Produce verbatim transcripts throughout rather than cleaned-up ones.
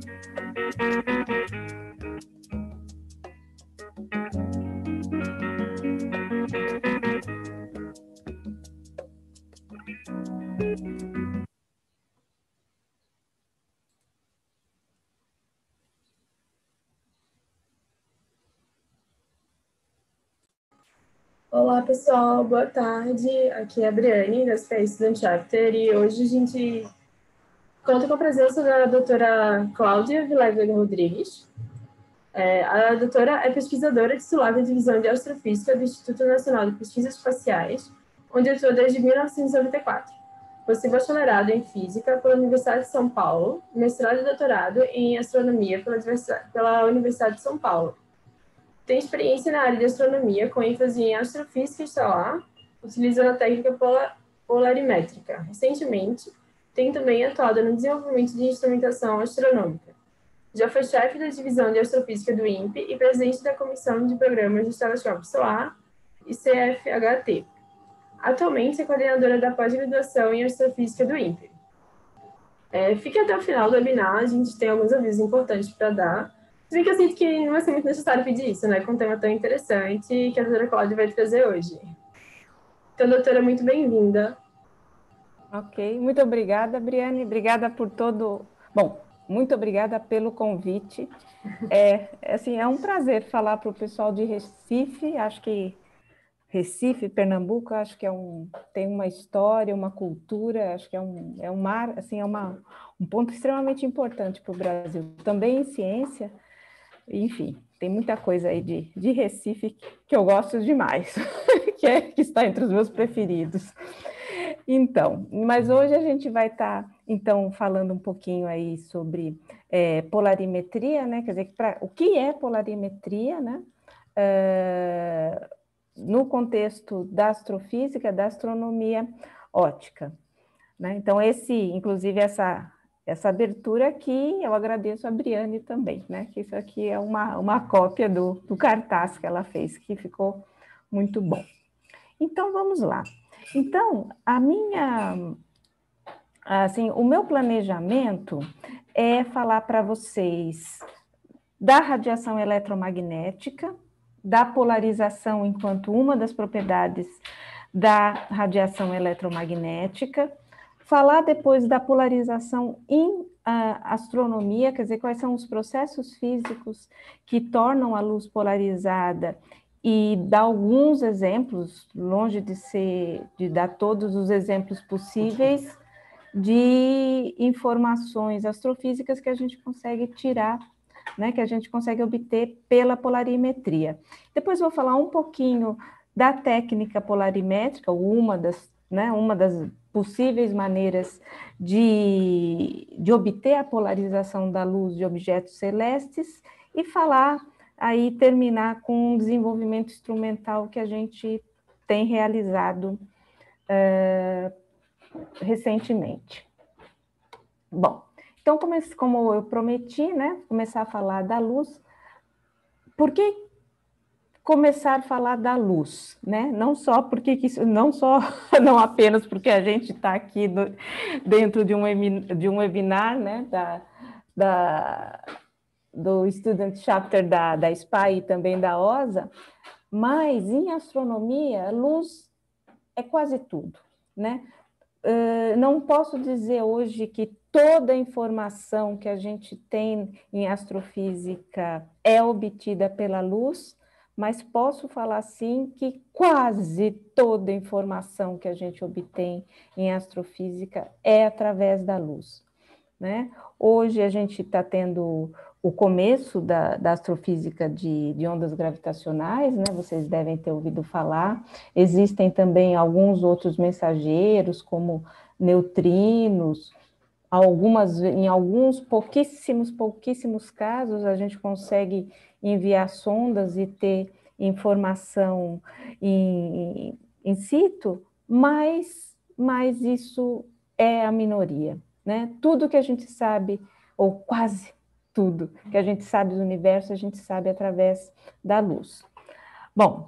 Olá, pessoal, boa tarde. Aqui é a Briane, da S P I Student Chapter, e hoje a gente conta com a presença da doutora Cláudia Vilela Rodrigues. É, a doutora é pesquisadora titular da Divisão de Astrofísica do Instituto Nacional de Pesquisas Espaciais, onde atua desde mil novecentos e noventa e quatro. Possui bacharelado em Física pela Universidade de São Paulo, mestrado e doutorado em Astronomia pela, pela Universidade de São Paulo. Tem experiência na área de astronomia, com ênfase em astrofísica estelar, utilizando a técnica polar, polarimétrica. Recentemente, tem também atuado no desenvolvimento de instrumentação astronômica. Já foi chefe da divisão de astrofísica do I N P e presidente da Comissão de Programas de Telescópio Solar e C F H T. Atualmente é coordenadora da pós-graduação em astrofísica do I N P. É, fique até o final do webinar, a gente tem alguns avisos importantes para dar. Se bem que eu sinto que não vai ser muito necessário pedir isso, né? Com um tema tão interessante que a doutora Cláudia vai trazer hoje. Então, doutora, muito bem-vinda. Ok, muito obrigada, Briane. Obrigada por todo... Bom, muito obrigada pelo convite. É, assim, é um prazer falar para o pessoal de Recife. Acho que Recife, Pernambuco, acho que é um, tem uma história, uma cultura, acho que é um, é um mar, assim, é uma, um ponto extremamente importante para o Brasil. Também em ciência. Enfim, tem muita coisa aí de, de Recife que eu gosto demais, que, é, que está entre os meus preferidos. Então, mas hoje a gente vai estar, então, falando um pouquinho aí sobre é, polarimetria, né? Quer dizer, pra, o que é polarimetria, né? É, no contexto da astrofísica, da astronomia óptica, né? Então, esse, inclusive, essa... Essa abertura aqui, eu agradeço a Briane também, né? Que isso aqui é uma, uma cópia do, do cartaz que ela fez, que ficou muito bom. Então, vamos lá. Então, a minha... Assim, o meu planejamento é falar para vocês da radiação eletromagnética, da polarização enquanto uma das propriedades da radiação eletromagnética, falar depois da polarização em uh, astronomia, quer dizer, quais são os processos físicos que tornam a luz polarizada e dar alguns exemplos, longe de ser, de dar todos os exemplos possíveis, de informações astrofísicas que a gente consegue tirar, né, que a gente consegue obter pela polarimetria. Depois vou falar um pouquinho da técnica polarimétrica, uma das, né, uma das possíveis maneiras de, de obter a polarização da luz de objetos celestes e falar, aí terminar com um desenvolvimento instrumental que a gente tem realizado uh, recentemente. Bom, então, como eu prometi, né, começar a falar da luz. Por que começar a falar da luz, né? Não só porque isso, não só, não apenas porque a gente está aqui no, dentro de um, de um webinar, né, da, da, do Student Chapter da, da S P A e também da O S A, mas em astronomia, luz é quase tudo, né? Uh, não posso dizer hoje que toda a informação que a gente tem em astrofísica é obtida pela luz, mas posso falar sim que quase toda a informação que a gente obtém em astrofísica é através da luz, né? Hoje a gente está tendo o começo da, da astrofísica de, de ondas gravitacionais, né? Vocês devem ter ouvido falar. Existem também alguns outros mensageiros, como neutrinos. Algumas, em alguns pouquíssimos, pouquíssimos casos, a gente consegue enviar sondas e ter informação em, em situ, mas, mas isso é a minoria, né? Tudo que a gente sabe, ou quase tudo que a gente sabe do universo, a gente sabe através da luz. Bom,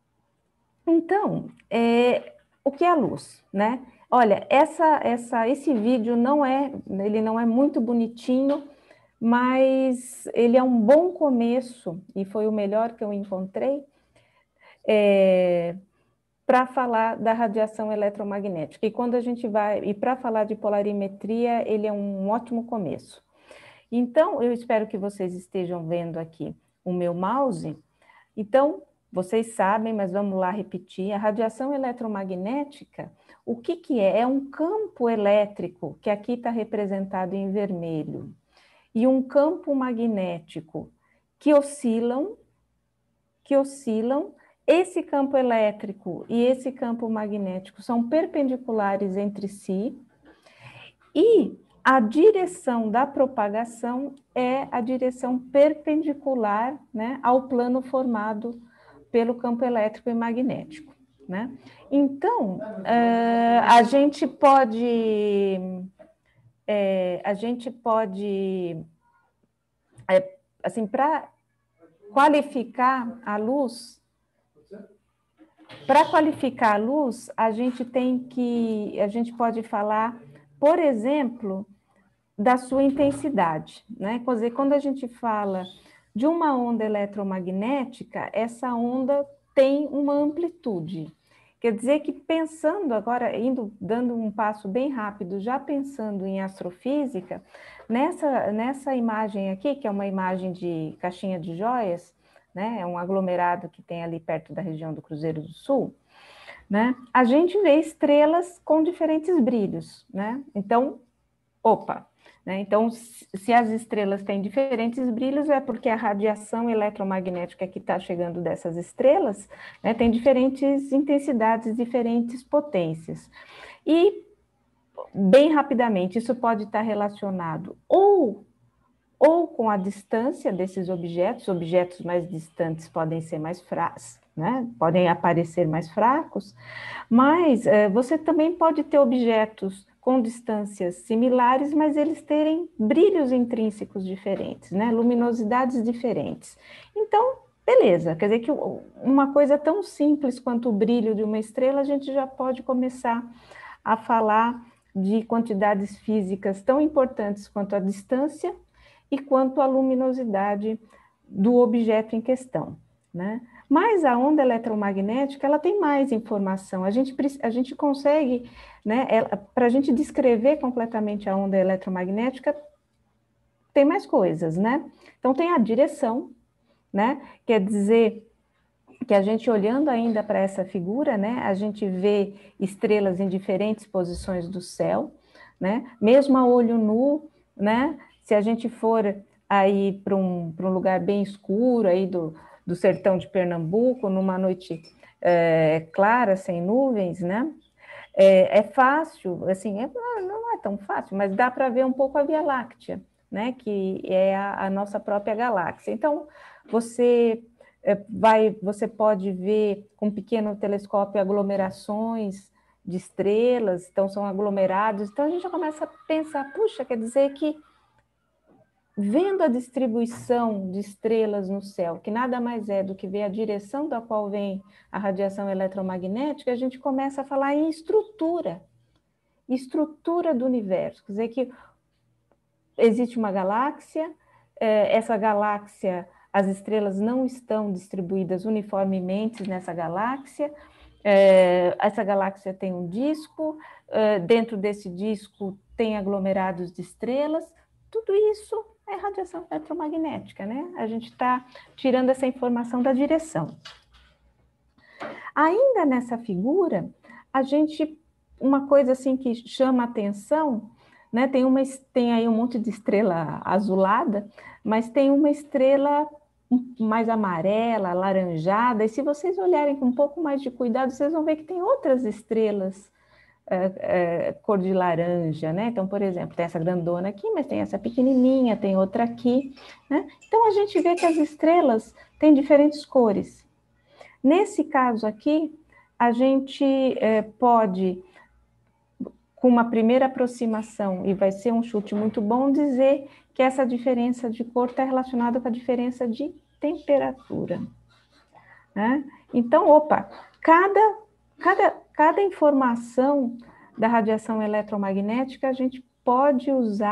então, é, o que é a luz, né? Olha, essa, essa, esse vídeo não é, ele não é muito bonitinho, mas ele é um bom começo, e foi o melhor que eu encontrei, é, para falar da radiação eletromagnética. E quando a gente vai, e para falar de polarimetria, ele é um ótimo começo. Então, eu espero que vocês estejam vendo aqui o meu mouse. Então, vocês sabem, mas vamos lá repetir, a radiação eletromagnética, o que que é? É um campo elétrico, que aqui está representado em vermelho, e um campo magnético que oscilam, que oscilam. Esse campo elétrico e esse campo magnético são perpendiculares entre si, e a direção da propagação é a direção perpendicular, né, ao plano formado pelo campo elétrico e magnético, né? Então, uh, a gente pode, é, a gente pode, é, assim, para qualificar a luz, para qualificar a luz, a gente tem que, a gente pode falar, por exemplo, da sua intensidade, né? Quer dizer, quando a gente fala de uma onda eletromagnética, essa onda tem uma amplitude. Quer dizer que pensando agora, indo, dando um passo bem rápido, já pensando em astrofísica, nessa, nessa imagem aqui, que é uma imagem de caixinha de joias, né? É um aglomerado que tem ali perto da região do Cruzeiro do Sul, né? A gente vê estrelas com diferentes brilhos, né? Então, opa! Né? Então, se as estrelas têm diferentes brilhos, é porque a radiação eletromagnética que está chegando dessas estrelas, né, tem diferentes intensidades, diferentes potências. E, bem rapidamente, isso pode estar relacionado ou, ou com a distância desses objetos, objetos mais distantes podem ser mais fracos, né? Podem aparecer mais fracos, mas é, você também pode ter objetos com distâncias similares, mas eles terem brilhos intrínsecos diferentes, né? Luminosidades diferentes. Então, beleza, quer dizer que uma coisa tão simples quanto o brilho de uma estrela, a gente já pode começar a falar de quantidades físicas tão importantes quanto a distância e quanto a luminosidade do objeto em questão, né? Mas a onda eletromagnética, ela tem mais informação. A gente, a gente consegue, né, para a gente descrever completamente a onda eletromagnética, tem mais coisas, né? Então, tem a direção, né? Quer dizer que a gente, olhando ainda para essa figura, né, a gente vê estrelas em diferentes posições do céu, né? Mesmo a olho nu, né? Se a gente for aí para um, para um lugar bem escuro aí do do sertão de Pernambuco, numa noite é, clara, sem nuvens, né? É, é fácil, assim, é, não é tão fácil, mas dá para ver um pouco a Via Láctea, né? Que é a, a nossa própria galáxia. Então, você é, vai, você pode ver com um pequeno telescópio aglomerações de estrelas, então são aglomerados. Então a gente já começa a pensar, puxa, quer dizer que vendo a distribuição de estrelas no céu, que nada mais é do que ver a direção da qual vem a radiação eletromagnética, a gente começa a falar em estrutura, estrutura do universo. Quer dizer que existe uma galáxia, essa galáxia, as estrelas não estão distribuídas uniformemente nessa galáxia, essa galáxia tem um disco, dentro desse disco tem aglomerados de estrelas, tudo isso é radiação eletromagnética, né? A gente está tirando essa informação da direção. Ainda nessa figura, a gente, uma coisa assim que chama atenção, né? Tem, uma, tem aí um monte de estrela azulada, mas tem uma estrela mais amarela, alaranjada, e se vocês olharem com um pouco mais de cuidado, vocês vão ver que tem outras estrelas É, é, cor de laranja, né? Então, por exemplo, tem essa grandona aqui, mas tem essa pequenininha, tem outra aqui, né? Então, a gente vê que as estrelas têm diferentes cores. Nesse caso aqui, a gente é, pode, com uma primeira aproximação, e vai ser um chute muito bom, dizer que essa diferença de cor está relacionada com a diferença de temperatura, né? Então, opa, cada, cada, cada informação da radiação eletromagnética a gente pode usar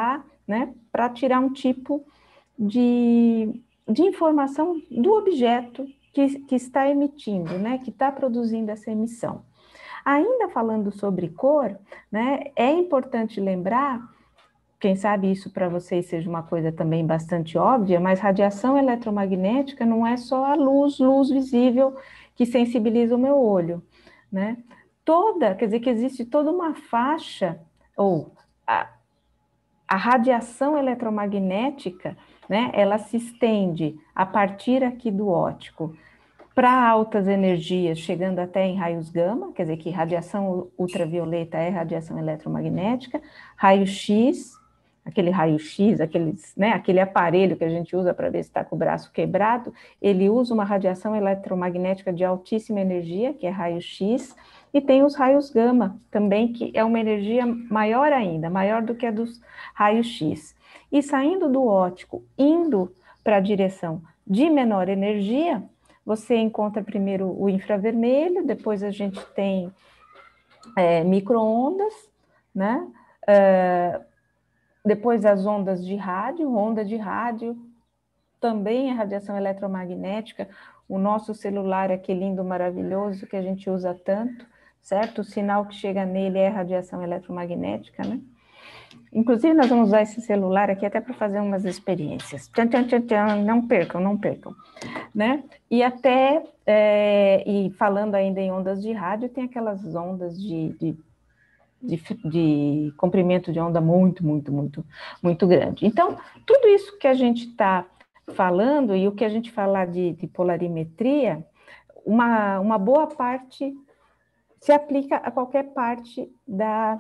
né, para tirar um tipo de, de informação do objeto que, que está emitindo, né, que está produzindo essa emissão. Ainda falando sobre cor, né, é importante lembrar, quem sabe isso para vocês seja uma coisa também bastante óbvia, mas radiação eletromagnética não é só a luz, luz visível que sensibiliza o meu olho, né? Toda, quer dizer que existe toda uma faixa, ou a, a radiação eletromagnética, né, ela se estende a partir aqui do óptico para altas energias, chegando até em raios gama, quer dizer que radiação ultravioleta é radiação eletromagnética, raio-x, aquele raio-x, aqueles, né, aquele aparelho que a gente usa para ver se está com o braço quebrado, ele usa uma radiação eletromagnética de altíssima energia, que é raio-x, e tem os raios gama também, que é uma energia maior ainda, maior do que a dos raios-x. E saindo do óptico, indo para a direção de menor energia, você encontra primeiro o infravermelho, depois a gente tem é, micro-ondas, né? É, depois as ondas de rádio, onda de rádio, também é radiação eletromagnética. O nosso celular, aquele lindo, maravilhoso, que a gente usa tanto, certo? O sinal que chega nele é radiação eletromagnética, né? Inclusive, nós vamos usar esse celular aqui até para fazer umas experiências. Tchan, tchan, tchan, tchan. Não percam, não percam. Né? E até, é, e falando ainda em ondas de rádio, tem aquelas ondas de, de, de, de comprimento de onda muito, muito, muito, muito grande. Então, tudo isso que a gente está falando e o que a gente falar de, de polarimetria, uma, uma boa parte se aplica a qualquer parte da,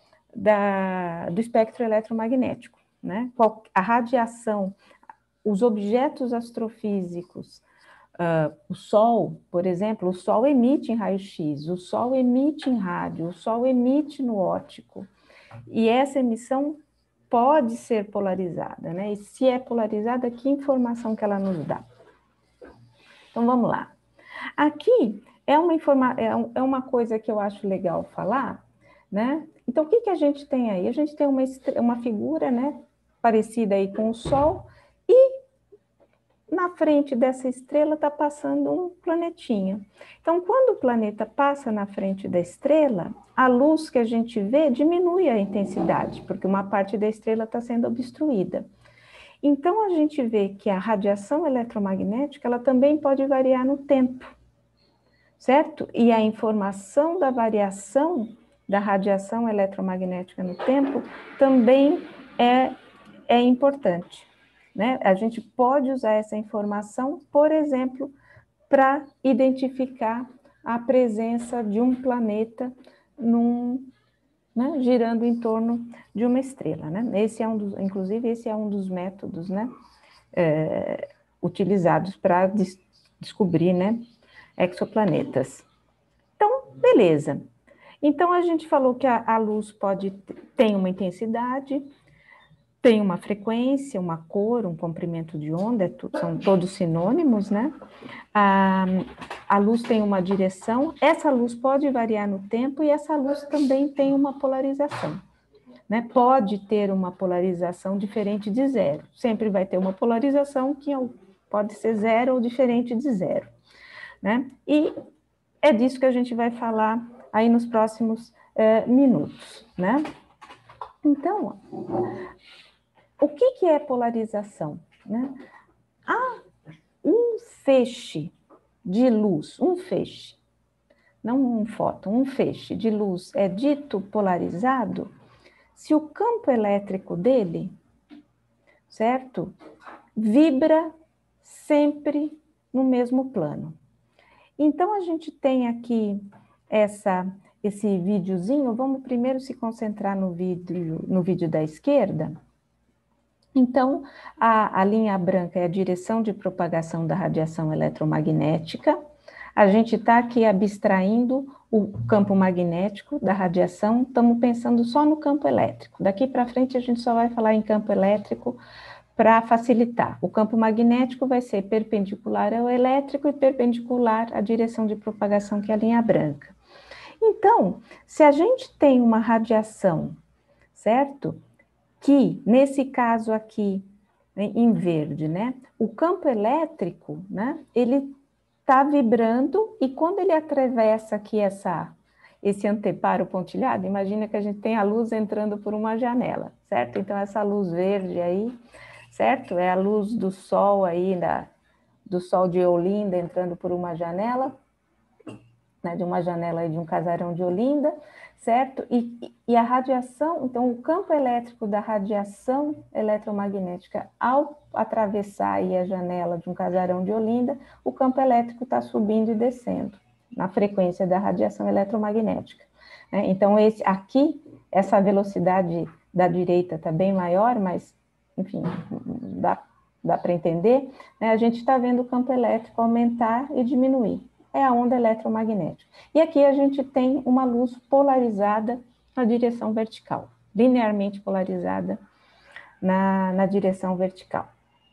da, do espectro eletromagnético, né? A radiação, os objetos astrofísicos, uh, o Sol, por exemplo, o Sol emite em raio-x, o Sol emite em rádio, o Sol emite no óptico, e essa emissão pode ser polarizada, né? E se é polarizada, que informação que ela nos dá? Então, vamos lá. Aqui é uma, informa é uma coisa que eu acho legal falar, né? Então, o que, que a gente tem aí? A gente tem uma, uma figura, né, parecida aí com o Sol, e na frente dessa estrela está passando um planetinha. Então, quando o planeta passa na frente da estrela, a luz que a gente vê diminui a intensidade, porque uma parte da estrela está sendo obstruída. Então, a gente vê que a radiação eletromagnética, ela também pode variar no tempo, certo? E a informação da variação da radiação eletromagnética no tempo também é, é importante, né? A gente pode usar essa informação, por exemplo, para identificar a presença de um planeta num, né, girando em torno de uma estrela, né? Esse é um dos, inclusive, esse é um dos métodos, né, é, utilizados para des descobrir, né, exoplanetas. Então, beleza. Então, a gente falou que a, a luz pode ter uma intensidade, tem uma frequência, uma cor, um comprimento de onda, são todos sinônimos, né? A, a luz tem uma direção, essa luz pode variar no tempo e essa luz também tem uma polarização, né? Pode ter uma polarização diferente de zero, sempre vai ter uma polarização que pode ser zero ou diferente de zero, né? E é disso que a gente vai falar aí nos próximos eh, minutos, né? Então, o que, que é polarização, né? Há um feixe de luz, um feixe, não um fóton, um feixe de luz é dito polarizado se o campo elétrico dele, certo, vibra sempre no mesmo plano. Então, a gente tem aqui essa, esse videozinho, vamos primeiro se concentrar no vídeo, no vídeo da esquerda. Então, a, a linha branca é a direção de propagação da radiação eletromagnética. A gente está aqui abstraindo o campo magnético da radiação, estamos pensando só no campo elétrico. Daqui para frente a gente só vai falar em campo elétrico para facilitar. O campo magnético vai ser perpendicular ao elétrico e perpendicular à direção de propagação, que é a linha branca. Então, se a gente tem uma radiação, certo? que, nesse caso aqui, em verde, né, o campo elétrico, né, ele está vibrando e quando ele atravessa aqui essa, esse anteparo pontilhado, imagina que a gente tem a luz entrando por uma janela, certo? Então, essa luz verde aí, certo? É a luz do sol aí, da, do sol de Olinda entrando por uma janela, né, de uma janela aí de um casarão de Olinda, certo? E, e a radiação, então o campo elétrico da radiação eletromagnética, ao atravessar aí a janela de um casarão de Olinda, o campo elétrico está subindo e descendo na frequência da radiação eletromagnética. Né? Então, esse, aqui, essa velocidade da direita está bem maior, mas, enfim, dá, dá para entender, né? A gente está vendo o campo elétrico aumentar e diminuir. É a onda eletromagnética. E aqui a gente tem uma luz polarizada na direção vertical, linearmente polarizada na, na direção vertical.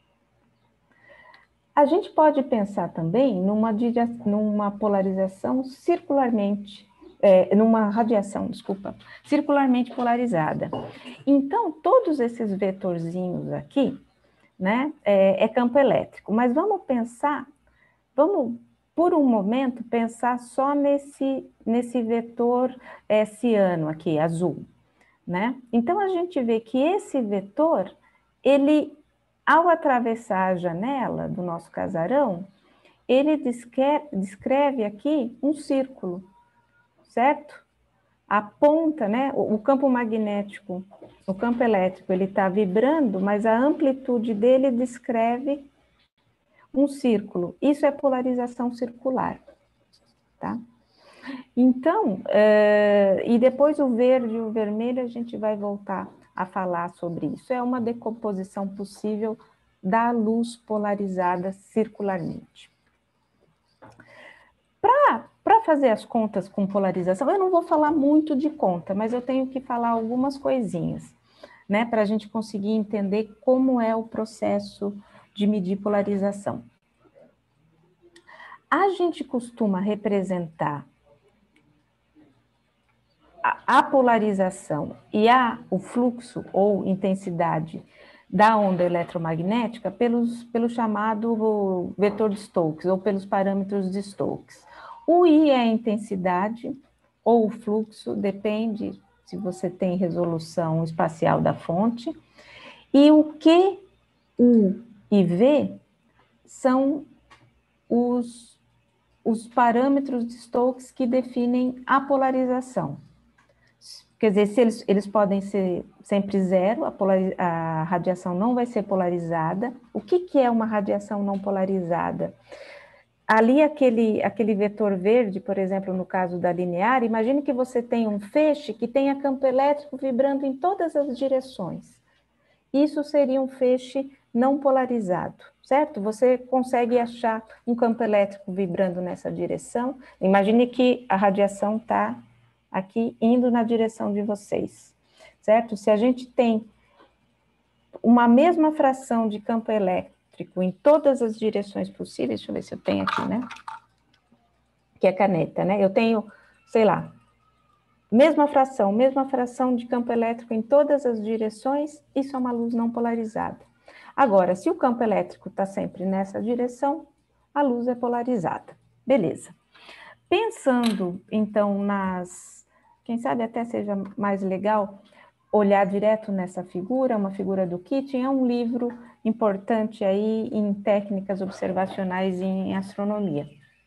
A gente pode pensar também numa, numa polarização circularmente, é, numa radiação, desculpa, circularmente polarizada. Então, todos esses vetorzinhos aqui, né, é, é campo elétrico, mas vamos pensar, vamos por um momento, pensar só nesse, nesse vetor é, ciano aqui, azul, né? Então, a gente vê que esse vetor, ele, ao atravessar a janela do nosso casarão, ele descreve, descreve aqui um círculo, certo? A ponta, né? O, o campo magnético, o campo elétrico, ele está vibrando, mas a amplitude dele descreve um círculo. Isso é polarização circular. Tá? Então, é, e depois o verde e o vermelho a gente vai voltar a falar sobre isso. É uma decomposição possível da luz polarizada circularmente. Para fazer as contas com polarização, eu não vou falar muito de conta, mas eu tenho que falar algumas coisinhas, né, para a gente conseguir entender como é o processo de medir polarização. A gente costuma representar a polarização e a, o fluxo ou intensidade da onda eletromagnética pelos, pelo chamado vetor de Stokes ou pelos parâmetros de Stokes. O I é a intensidade ou o fluxo, depende se você tem resolução espacial da fonte, e o Q, U e V são os, os parâmetros de Stokes que definem a polarização. Quer dizer, se eles, eles podem ser sempre zero, a, polariz, a radiação não vai ser polarizada. O que, que é uma radiação não polarizada? Ali, aquele, aquele vetor verde, por exemplo, no caso da linear, imagine que você tem um feixe que tenha campo elétrico vibrando em todas as direções. Isso seria um feixe não polarizado, certo? Você consegue achar um campo elétrico vibrando nessa direção. Imagine que a radiação está aqui indo na direção de vocês, certo? Se a gente tem uma mesma fração de campo elétrico em todas as direções possíveis, deixa eu ver se eu tenho aqui, né? Que é caneta, né? Eu tenho, sei lá, mesma fração, mesma fração de campo elétrico em todas as direções, isso é uma luz não polarizada. Agora, se o campo elétrico está sempre nessa direção, a luz é polarizada. Beleza. Pensando, então, nas... Quem sabe até seja mais legal olhar direto nessa figura, uma figura do Keating, é um livro importante aí em técnicas observacionais em astronomia.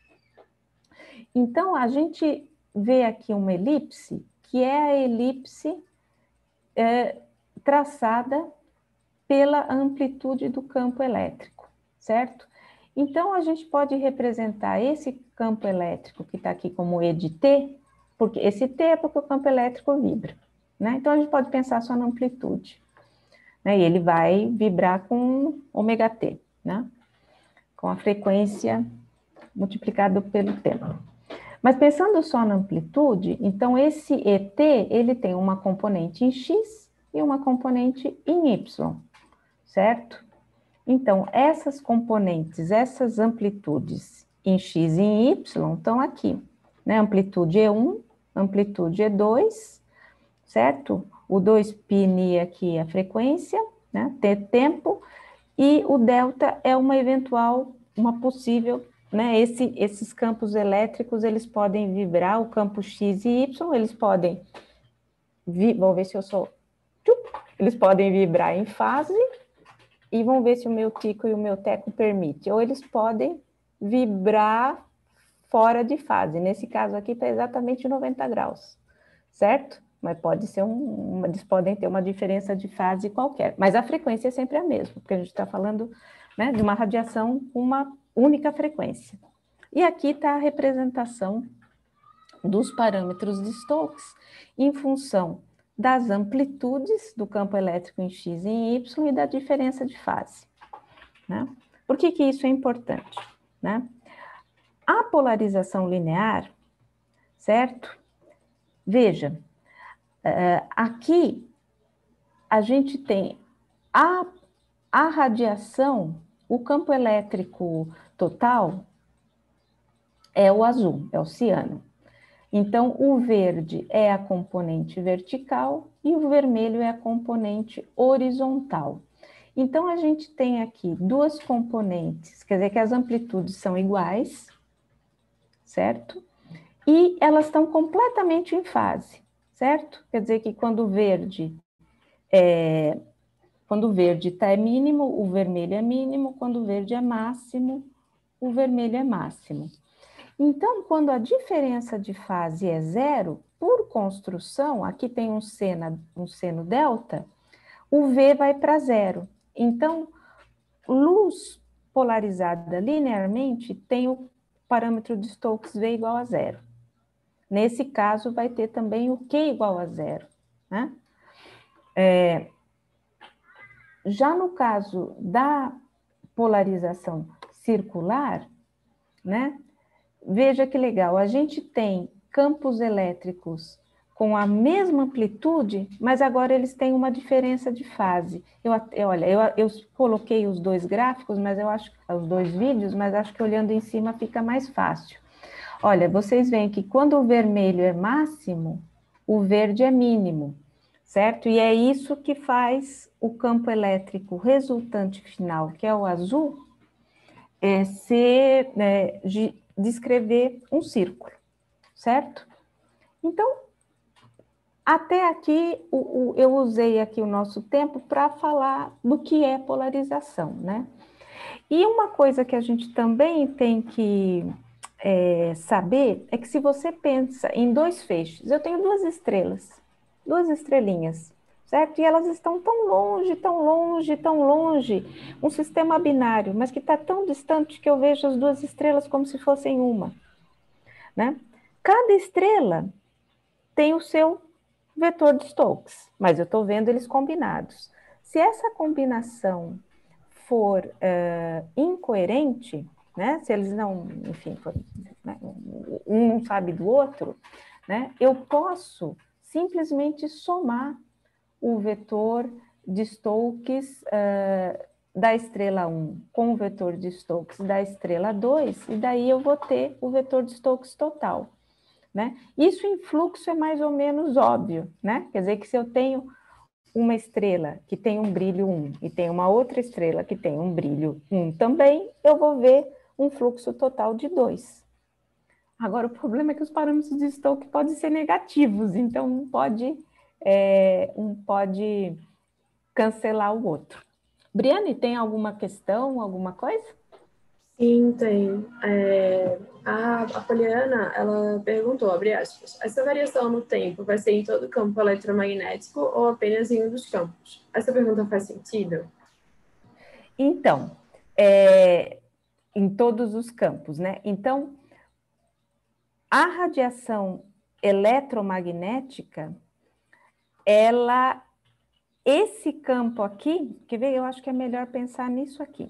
Então, a gente vê aqui uma elipse, que é a elipse é, traçada pela amplitude do campo elétrico, certo? Então, a gente pode representar esse campo elétrico que está aqui como E de T, porque esse T é porque o campo elétrico vibra, né? Então, a gente pode pensar só na amplitude, né? E ele vai vibrar com ômega T, né? Com a frequência multiplicado pelo tempo. Mas pensando só na amplitude, então esse E T, ele tem uma componente em X e uma componente em Y, certo? Então, essas componentes, essas amplitudes em X e em Y estão aqui, né? Amplitude E um, amplitude E dois, certo? O dois π aqui é a frequência, né? T tempo, e o delta é uma eventual, uma possível, né? Esse, esses campos elétricos, eles podem vibrar, o campo X e Y, eles podem, vi, vou ver se eu sou, eles podem vibrar em fase, e vamos ver se o meu tico e o meu teco permite, ou eles podem vibrar fora de fase, nesse caso aqui está exatamente noventa graus, certo? Mas pode ser um, uma, eles podem ter uma diferença de fase qualquer, mas a frequência é sempre a mesma, porque a gente está falando, né, de uma radiação com uma única frequência. E aqui está a representação dos parâmetros de Stokes em função das amplitudes do campo elétrico em X e em Y e da diferença de fase, né? Por que que isso é importante, né? A polarização linear, certo? Veja, uh, aqui a gente tem a, a radiação, o campo elétrico total é o azul, é o ciano. Então, o verde é a componente vertical e o vermelho é a componente horizontal. Então, a gente tem aqui duas componentes, quer dizer que as amplitudes são iguais, certo? E elas estão completamente em fase, certo? Quer dizer que quando o verde é, quando o verde tá é mínimo, o vermelho é mínimo, quando o verde é máximo, o vermelho é máximo. Então, quando a diferença de fase é zero, por construção, aqui tem um seno, um seno delta, o V vai para zero. Então, luz polarizada linearmente tem o parâmetro de Stokes V igual a zero. Nesse caso, vai ter também o Q igual a zero, né? É, já no caso da polarização circular, né? Veja que legal, a gente tem campos elétricos com a mesma amplitude, mas agora eles têm uma diferença de fase. Eu, eu, olha, eu, eu coloquei os dois gráficos, mas eu acho, os dois vídeos, mas acho que olhando em cima fica mais fácil. Olha, vocês veem que quando o vermelho é máximo, o verde é mínimo, certo? E é isso que faz o campo elétrico resultante final, que é o azul, é ser, é, de, descrever um círculo, certo? Então, até aqui, o, o, eu usei aqui o nosso tempo para falar do que é polarização, né? E uma coisa que a gente também tem que é, saber é que se você pensa em dois feixes, eu tenho duas estrelas, duas estrelinhas, certo? E elas estão tão longe, tão longe, tão longe, um sistema binário, mas que está tão distante que eu vejo as duas estrelas como se fossem uma, né? Cada estrela tem o seu vetor de Stokes, mas eu estou vendo eles combinados. Se essa combinação for uh, incoerente, né, se eles não, enfim, for, né, um não sabe do outro, né, eu posso simplesmente somar o vetor de Stokes uh, da estrela um com o vetor de Stokes da estrela dois, e daí eu vou ter o vetor de Stokes total, né? Isso em fluxo é mais ou menos óbvio, né? Quer dizer que se eu tenho uma estrela que tem um brilho um e tem uma outra estrela que tem um brilho um também, eu vou ver um fluxo total de dois. Agora, o problema é que os parâmetros de Stokes podem ser negativos, então um pode, é, um pode cancelar o outro. Briane, tem alguma questão, alguma coisa? Sim, tem. É, a, a Poliana, ela perguntou, abre aspas, essa variação no tempo vai ser em todo o campo eletromagnético ou apenas em um dos campos? Essa pergunta faz sentido? Então, é, em todos os campos, né? Então, a radiação eletromagnética, ela, esse campo aqui, quer ver? Eu acho que é melhor pensar nisso aqui.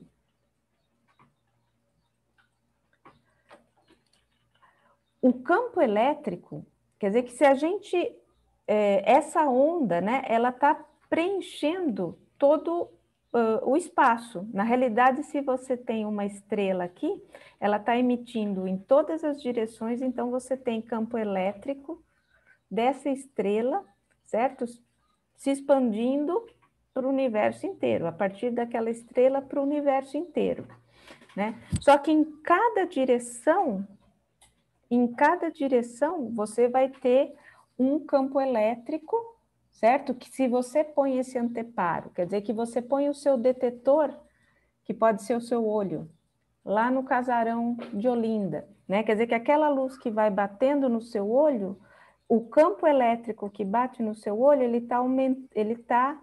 O campo elétrico, quer dizer que se a gente, é, essa onda, né, ela está preenchendo todo uh, o espaço. Na realidade, se você tem uma estrela aqui, ela está emitindo em todas as direções, então você tem campo elétrico dessa estrela, certo? se expandindo para o universo inteiro, a partir daquela estrela para o universo inteiro, né? Só que em cada direção, em cada direção, você vai ter um campo elétrico, certo? Que se você põe esse anteparo, quer dizer que você põe o seu detetor, que pode ser o seu olho, lá no casarão de Olinda, né? Quer dizer que aquela luz que vai batendo no seu olho, o campo elétrico que bate no seu olho, ele está ele tá,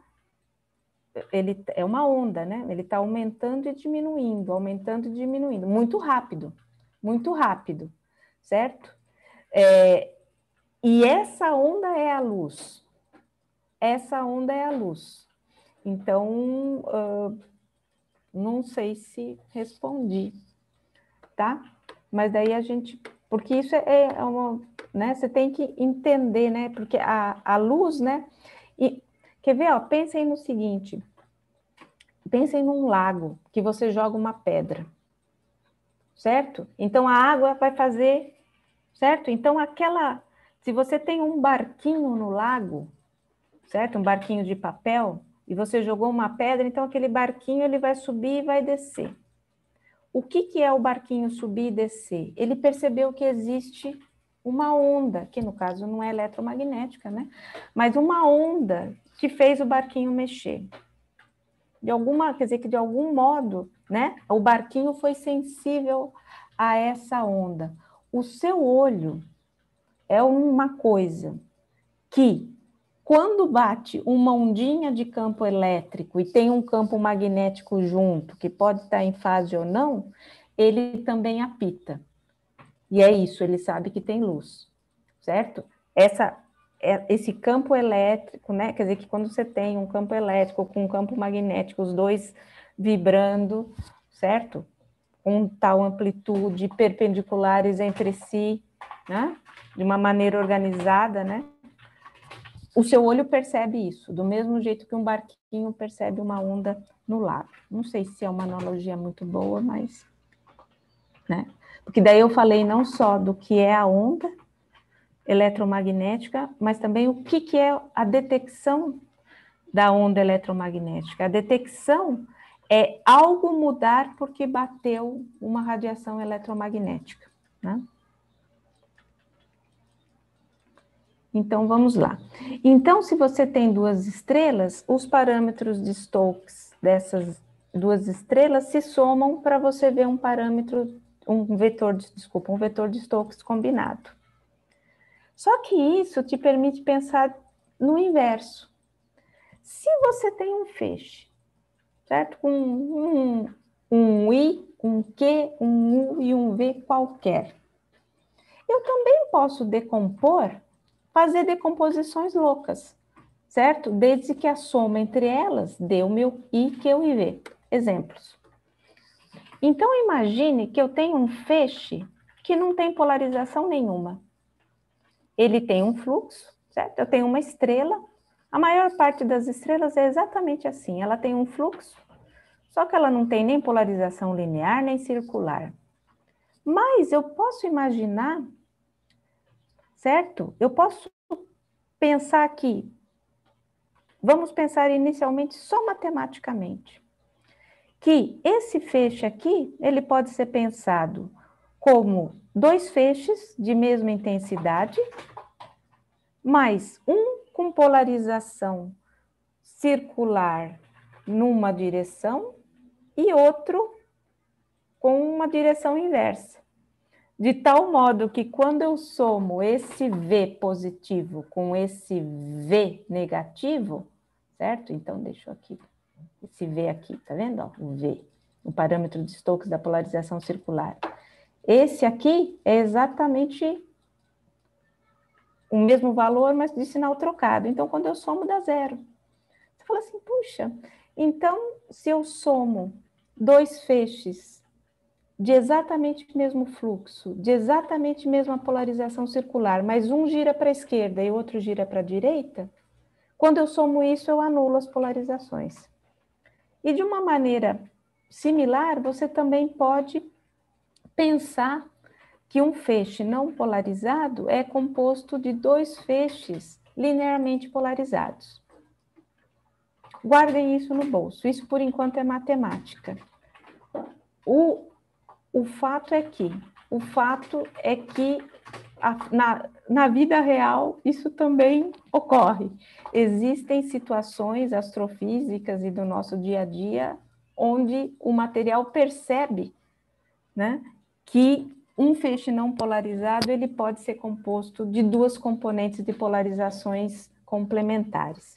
ele é uma onda, né? Ele está aumentando e diminuindo, aumentando e diminuindo, muito rápido, muito rápido, certo? É, e essa onda é a luz. Essa onda é a luz. Então, uh, não sei se respondi, tá? Mas daí a gente... Porque isso é, é uma... Né? Você tem que entender, né? Porque a, a luz, né? E, quer ver, ó? Pensem no seguinte. Pensem num lago que você joga uma pedra, certo? Então, a água vai fazer... Certo? Então, aquela... Se você tem um barquinho no lago, certo? Um barquinho de papel, e você jogou uma pedra, então aquele barquinho ele vai subir e vai descer. O que, que é o barquinho subir e descer? Ele percebeu que existe uma onda, que no caso não é eletromagnética, né? Mas uma onda que fez o barquinho mexer. De alguma, quer dizer que de algum modo, né? O barquinho foi sensível a essa onda. O seu olho é uma coisa que, quando bate uma ondinha de campo elétrico e tem um campo magnético junto, que pode estar em fase ou não, ele também apita. E é isso, ele sabe que tem luz, certo? Essa, esse campo elétrico, né? Quer dizer que quando você tem um campo elétrico com um campo magnético, os dois vibrando, certo? Com tal amplitude, perpendiculares entre si, né? De uma maneira organizada, né? O seu olho percebe isso, do mesmo jeito que um barquinho percebe uma onda no lago. Não sei se é uma analogia muito boa, mas... Né? Porque daí eu falei não só do que é a onda eletromagnética, mas também o que, que é a detecção da onda eletromagnética. A detecção é algo mudar porque bateu uma radiação eletromagnética, né? Então, vamos lá. Então, se você tem duas estrelas, os parâmetros de Stokes dessas duas estrelas se somam para você ver um parâmetro, um vetor, de, desculpa, um vetor de Stokes combinado. Só que isso te permite pensar no inverso. Se você tem um feixe, certo? Com um, um I, um Q, um U e um V qualquer, eu também posso decompor, fazer decomposições loucas, certo? Desde que a soma entre elas dê o meu I, Q e V. Exemplos. Então, imagine que eu tenho um feixe que não tem polarização nenhuma. Ele tem um fluxo, certo? Eu tenho uma estrela. A maior parte das estrelas é exatamente assim. Ela tem um fluxo, só que ela não tem nem polarização linear, nem circular. Mas eu posso imaginar, certo? Eu posso pensar aqui, vamos pensar inicialmente só matematicamente, que esse feixe aqui, ele pode ser pensado como dois feixes de mesma intensidade, mas um com polarização circular numa direção e outro com uma direção inversa. De tal modo que quando eu somo esse V positivo com esse V negativo, certo? Então, deixa eu aqui, esse V aqui, tá vendo? Ó, o V, o parâmetro de Stokes da polarização circular. Esse aqui é exatamente o mesmo valor, mas de sinal trocado. Então, quando eu somo, dá zero. Você fala assim, puxa, então, se eu somo dois feixes de exatamente o mesmo fluxo, de exatamente a mesma polarização circular, mas um gira para a esquerda e o outro gira para a direita, quando eu somo isso, eu anulo as polarizações. E de uma maneira similar, você também pode pensar que um feixe não polarizado é composto de dois feixes linearmente polarizados. guardem isso no bolso. Isso, por enquanto, é matemática. O, o fato é que, o fato é que a, na, na vida real isso também ocorre. Existem situações astrofísicas e do nosso dia a dia onde o material percebe, né, que um feixe não polarizado ele pode ser composto de duas componentes de polarizações complementares.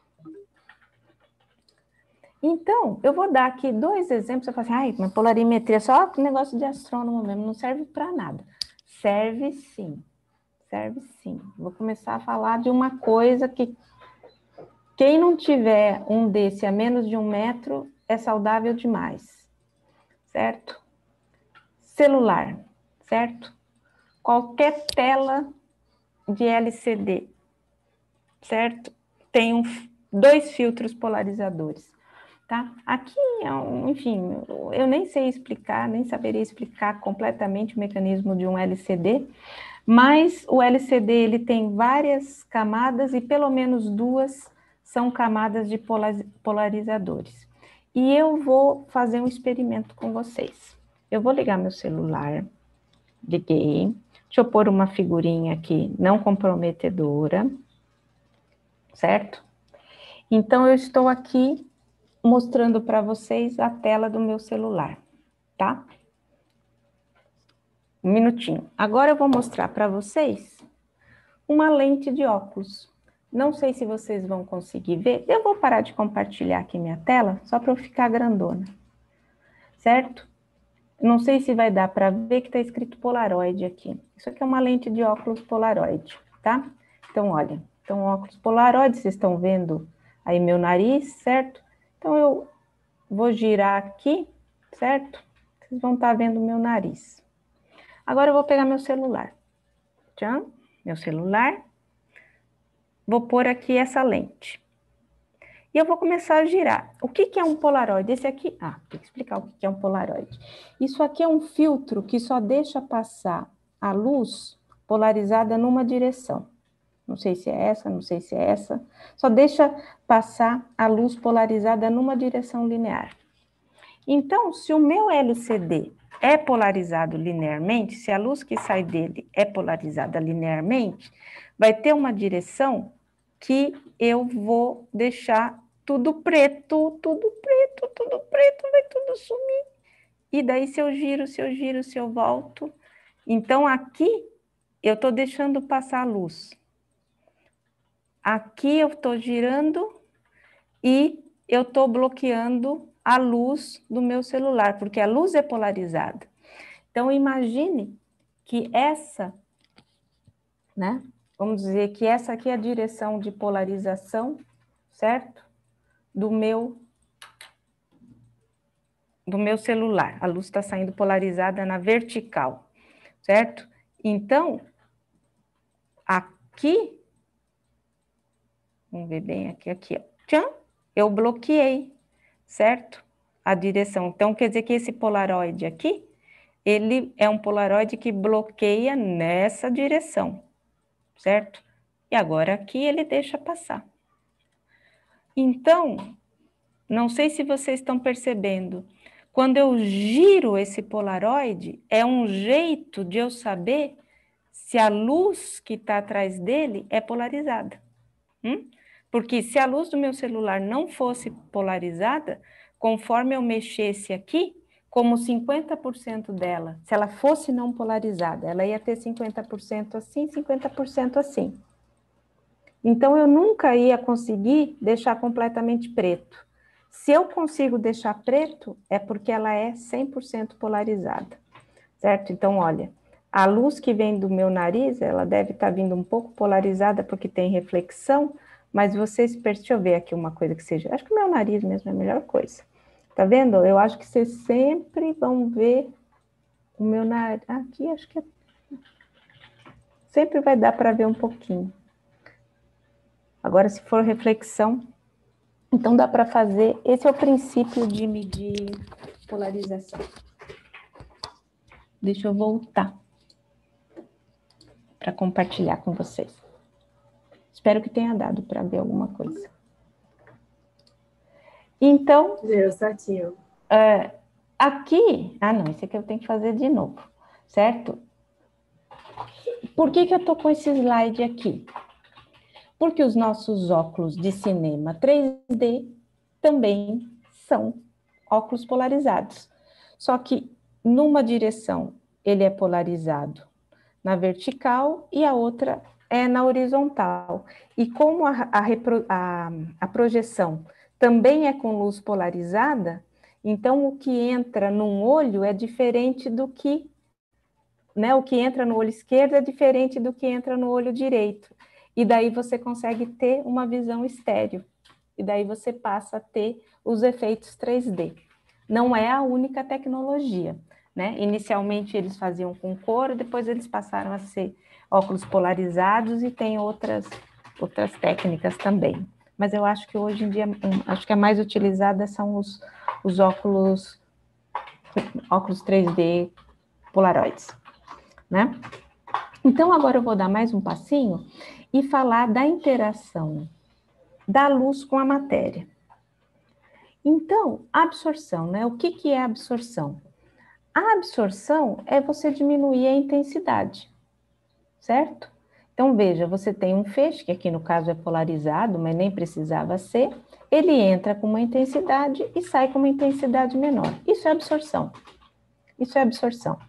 Então, eu vou dar aqui dois exemplos. Você fala assim, ai, mas polarimetria é só um negócio de astrônomo mesmo, não serve para nada. Serve sim, serve sim. Vou começar a falar de uma coisa que quem não tiver um desse a menos de um metro é saudável demais, certo? Celular, certo? Qualquer tela de L C D, certo? Tem um, dois filtros polarizadores. Tá? Aqui, enfim, eu nem sei explicar, nem saberia explicar completamente o mecanismo de um L C D, mas o L C D ele tem várias camadas e pelo menos duas são camadas de polarizadores. E eu vou fazer um experimento com vocês. Eu vou ligar meu celular, liguei, deixa eu pôr uma figurinha aqui não comprometedora, certo? Então, eu estou aqui mostrando para vocês a tela do meu celular, tá? Um minutinho. Agora eu vou mostrar para vocês uma lente de óculos. Não sei se vocês vão conseguir ver. Eu vou parar de compartilhar aqui minha tela, só para eu ficar grandona, certo? Não sei se vai dar para ver que está escrito Polaroid aqui. Isso aqui é uma lente de óculos Polaroid, tá? Então, olha, então óculos Polaroid, vocês estão vendo aí meu nariz, certo? Então, eu vou girar aqui, certo? Vocês vão estar vendo o meu nariz. Agora eu vou pegar meu celular. Tchau, meu celular. Vou pôr aqui essa lente. E eu vou começar a girar. O que, que é um Polaroid? Esse aqui... Ah, tem que explicar o que, que é um Polaroid. Isso aqui é um filtro que só deixa passar a luz polarizada numa direção. Não sei se é essa, não sei se é essa. Só deixa passar a luz polarizada numa direção linear. Então, se o meu L C D é polarizado linearmente, se a luz que sai dele é polarizada linearmente, vai ter uma direção que eu vou deixar tudo preto, tudo preto, tudo preto, vai tudo sumir. E daí, se eu giro, se eu giro, se eu volto... Então, aqui, eu estou deixando passar a luz. Aqui, eu estou girando e eu estou bloqueando a luz do meu celular, porque a luz é polarizada. Então, imagine que essa, né? Vamos dizer que essa aqui é a direção de polarização, certo? Do meu, do meu celular. A luz está saindo polarizada na vertical, certo? Então, aqui, vamos ver bem aqui, aqui, ó. Tchan, eu bloqueei, certo? A direção. Então, quer dizer que esse Polaroid aqui, ele é um Polaroid que bloqueia nessa direção, certo? E agora aqui ele deixa passar. Então, não sei se vocês estão percebendo, quando eu giro esse Polaroid, é um jeito de eu saber se a luz que está atrás dele é polarizada. Hum? Porque se a luz do meu celular não fosse polarizada, conforme eu mexesse aqui, como cinquenta por cento dela, se ela fosse não polarizada, ela ia ter cinquenta por cento assim, cinquenta por cento assim. Então, eu nunca ia conseguir deixar completamente preto. Se eu consigo deixar preto, é porque ela é cem por cento polarizada, certo? Então, olha, a luz que vem do meu nariz, ela deve estar vindo um pouco polarizada porque tem reflexão, mas vocês, deixa eu ver aqui uma coisa que seja, acho que o meu nariz mesmo é a melhor coisa. Tá vendo? Eu acho que vocês sempre vão ver o meu nariz, aqui acho que é... sempre vai dar para ver um pouquinho. Agora, se for reflexão, então dá para fazer, esse é o princípio de medir polarização. Deixa eu voltar para compartilhar com vocês. Espero que tenha dado para ver alguma coisa. Então, Deu certinho. é, aqui... Ah, não, esse aqui eu tenho que fazer de novo, certo? Por que que eu tô com esse slide aqui? Porque os nossos óculos de cinema três D também são óculos polarizados. Só que numa direção ele é polarizado na vertical e a outra é na horizontal. E como a, a, a, a projeção também é com luz polarizada, então o que entra num olho é diferente do que, né, o que entra no olho esquerdo é diferente do que entra no olho direito. E daí você consegue ter uma visão estéreo. E daí você passa a ter os efeitos três D. Não é a única tecnologia, né? Inicialmente eles faziam com cor, depois eles passaram a ser óculos polarizados e tem outras, outras técnicas também. Mas eu acho que hoje em dia, acho que a mais utilizada são os, os óculos, óculos três D Polaroids, né? Então agora eu vou dar mais um passinho e falar da interação da luz com a matéria. Então, a absorção, né? O que que é a absorção? A absorção é você diminuir a intensidade, certo? Então, veja, você tem um feixe, que aqui no caso é polarizado, mas nem precisava ser, ele entra com uma intensidade e sai com uma intensidade menor. Isso é absorção. Isso é absorção.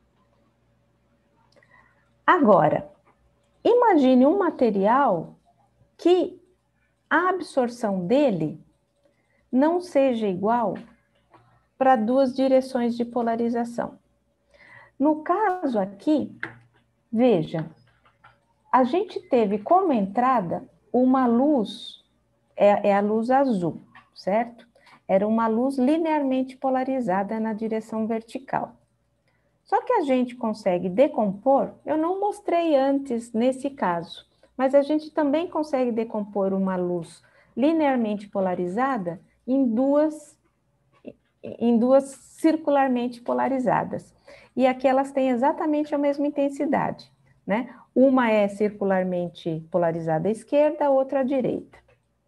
Agora, imagine um material que a absorção dele não seja igual para duas direções de polarização. No caso aqui, veja, a gente teve como entrada uma luz, é, é a luz azul, certo? Era uma luz linearmente polarizada na direção vertical. Só que a gente consegue decompor, eu não mostrei antes nesse caso, mas a gente também consegue decompor uma luz linearmente polarizada em duas, em duas circularmente polarizadas. E aqui elas têm exatamente a mesma intensidade, né? Uma é circularmente polarizada à esquerda, a outra à direita.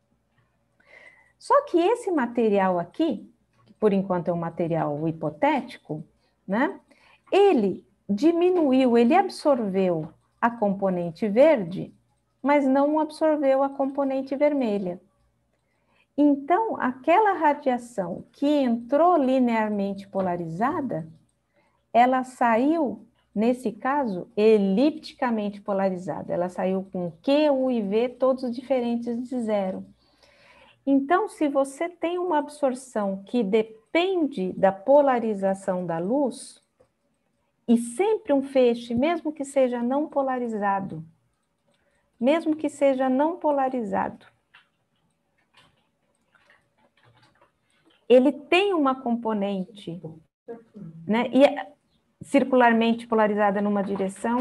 Só que esse material aqui, que por enquanto é um material hipotético, né? Ele diminuiu, ele absorveu a componente verde, mas não absorveu a componente vermelha. Então, aquela radiação que entrou linearmente polarizada, ela saiu, nesse caso, elipticamente polarizada. Ela saiu com Q, U e V todos diferentes de zero. Então, se você tem uma absorção que depende da polarização da luz, e sempre um feixe, mesmo que seja não polarizado, mesmo que seja não polarizado, ele tem uma componente, né, e é circularmente polarizada numa direção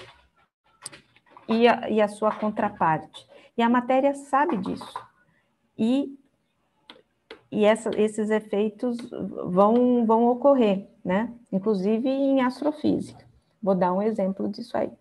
e a, e a sua contraparte. E a matéria sabe disso. E, e essa, esses efeitos vão, vão ocorrer, né? Inclusive em astrofísica. Vou dar um exemplo disso aí.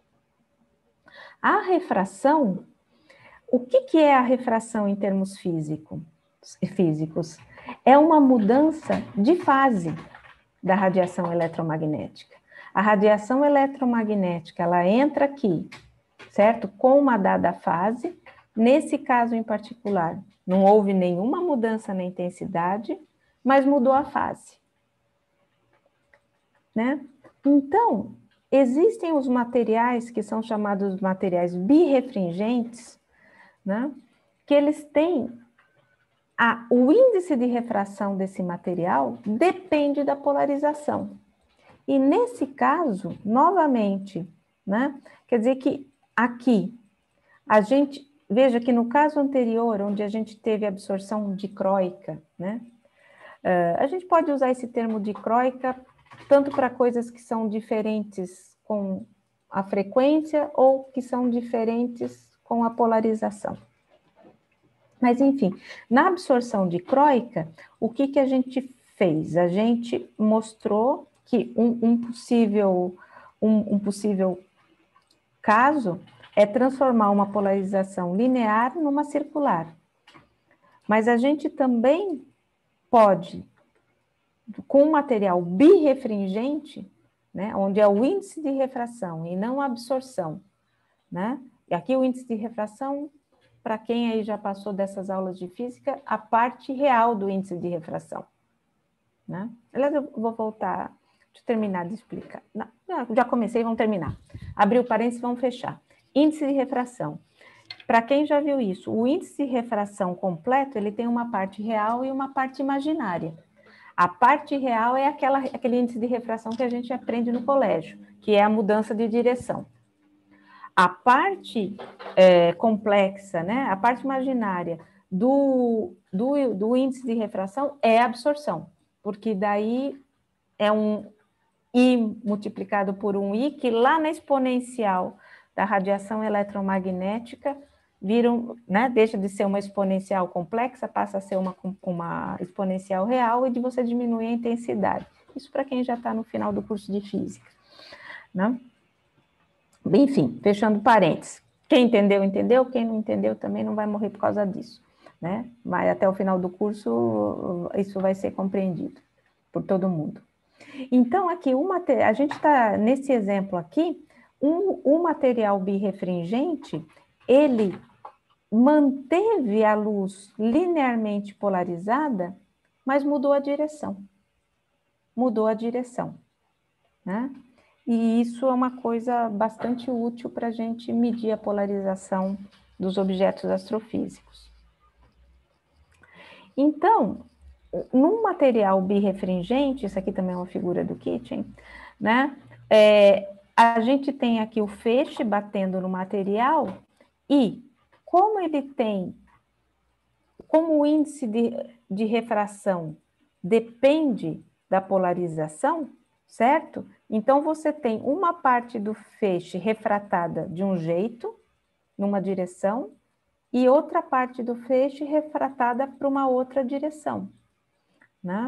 A refração, o que, que é a refração em termos físico, físicos? É uma mudança de fase da radiação eletromagnética. A radiação eletromagnética, ela entra aqui, certo? Com uma dada fase. Nesse caso em particular, não houve nenhuma mudança na intensidade, mas mudou a fase, né? Então, existem os materiais que são chamados materiais birrefringentes, né? Que eles têm a, o índice de refração desse material depende da polarização. E nesse caso, novamente, né? Quer dizer que aqui a gente veja que no caso anterior, onde a gente teve absorção dicróica, né? Uh, a gente pode usar esse termo dicróica tanto para coisas que são diferentes com a frequência ou que são diferentes com a polarização. Mas, enfim, na absorção dicróica, o que, que a gente fez? A gente mostrou que um, um, possível, um, um possível caso é transformar uma polarização linear numa circular. Mas a gente também pode, com material birrefringente, né, onde é o índice de refração e não a absorção, né? E aqui o índice de refração, para quem aí já passou dessas aulas de física, a parte real do índice de refração, né? Aliás, eu vou voltar, deixa eu terminar de explicar. Não, já comecei, vamos terminar. Abrir o parênteses, vamos fechar. Índice de refração. Para quem já viu isso, o índice de refração completo, ele tem uma parte real e uma parte imaginária. A parte real é aquela, aquele índice de refração que a gente aprende no colégio, que é a mudança de direção. A parte é, complexa, né, a parte imaginária do, do, do índice de refração é a absorção, porque daí é um I multiplicado por um I, que lá na exponencial da radiação eletromagnética, viram, né, deixa de ser uma exponencial complexa, passa a ser uma, uma exponencial real, e de você diminuir a intensidade. Isso para quem já está no final do curso de física, né? Enfim, fechando parênteses. Quem entendeu, entendeu. Quem não entendeu também não vai morrer por causa disso, né? Mas até o final do curso, isso vai ser compreendido por todo mundo. Então, aqui, o material, a gente está, nesse exemplo aqui, um, o material birrefringente, ele manteve a luz linearmente polarizada, mas mudou a direção. Mudou a direção, né? E isso é uma coisa bastante útil para a gente medir a polarização dos objetos astrofísicos. Então, num material birrefringente, isso aqui também é uma figura do Kitchen, né? É, a gente tem aqui o feixe batendo no material e, como ele tem, como o índice de, de refração depende da polarização, certo? Então, você tem uma parte do feixe refratada de um jeito, numa direção, e outra parte do feixe refratada para uma outra direção, né?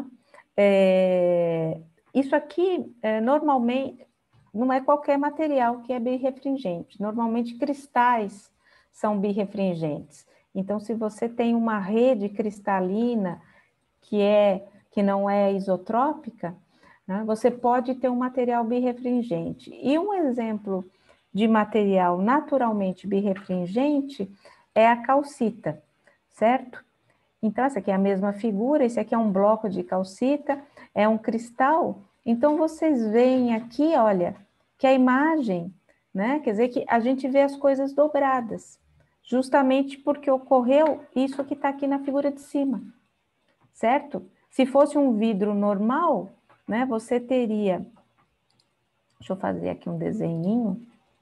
É, isso aqui, é, normalmente, não é qualquer material que é birrefringente. Normalmente, cristais são birrefringentes. Então, se você tem uma rede cristalina que, é, que não é isotrópica, né, você pode ter um material birrefringente. E um exemplo de material naturalmente birrefringente é a calcita, certo? Então, essa aqui é a mesma figura, esse aqui é um bloco de calcita, é um cristal. Então, vocês veem aqui, olha, que a imagem, né, quer dizer que a gente vê as coisas dobradas, justamente porque ocorreu isso que está aqui na figura de cima, certo? Se fosse um vidro normal, né, você teria, deixa eu fazer aqui um desenhinho,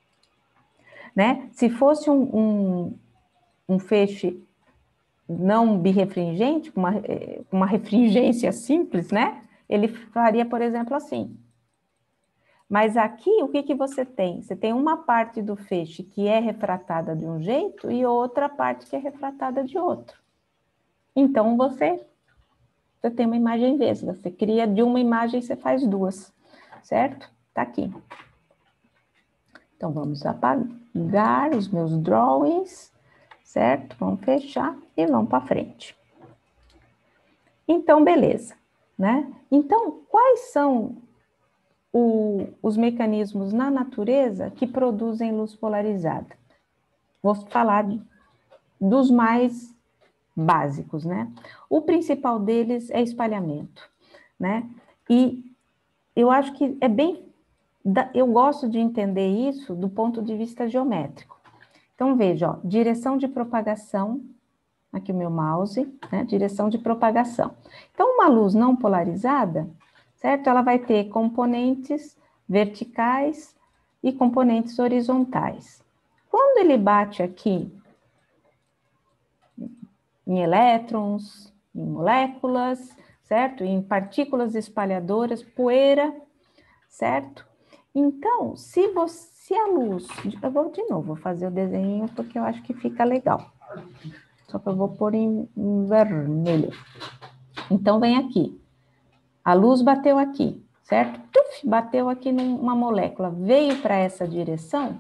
né? Se fosse um, um, um feixe não birrefringente, com uma, uma refringência simples, né? Ele faria, por exemplo, assim. Mas aqui, o que, que você tem? Você tem uma parte do feixe que é refratada de um jeito e outra parte que é refratada de outro. Então, você, você tem uma imagem vesga. Você cria de uma imagem, você faz duas, certo? Tá aqui. Então, vamos apagar os meus drawings, certo? Vamos fechar e vamos para frente. Então, beleza, né? Então, quais são o, os mecanismos na natureza que produzem luz polarizada? Vou falar de, dos mais básicos, né? O principal deles é espalhamento, né? E eu acho que é bem... Eu gosto de entender isso do ponto de vista geométrico. Então, veja, ó, direção de propagação, aqui o meu mouse, né, direção de propagação. Então, uma luz não polarizada, certo? Ela vai ter componentes verticais e componentes horizontais. Quando ele bate aqui em elétrons, em moléculas, certo? Em partículas espalhadoras, poeira, certo? Então, se você, se a luz... Eu vou de novo vou fazer o desenho porque eu acho que fica legal. Só que eu vou pôr em, em vermelho. Então, vem aqui. A luz bateu aqui, certo? Tuf, bateu aqui numa molécula. Veio para essa direção,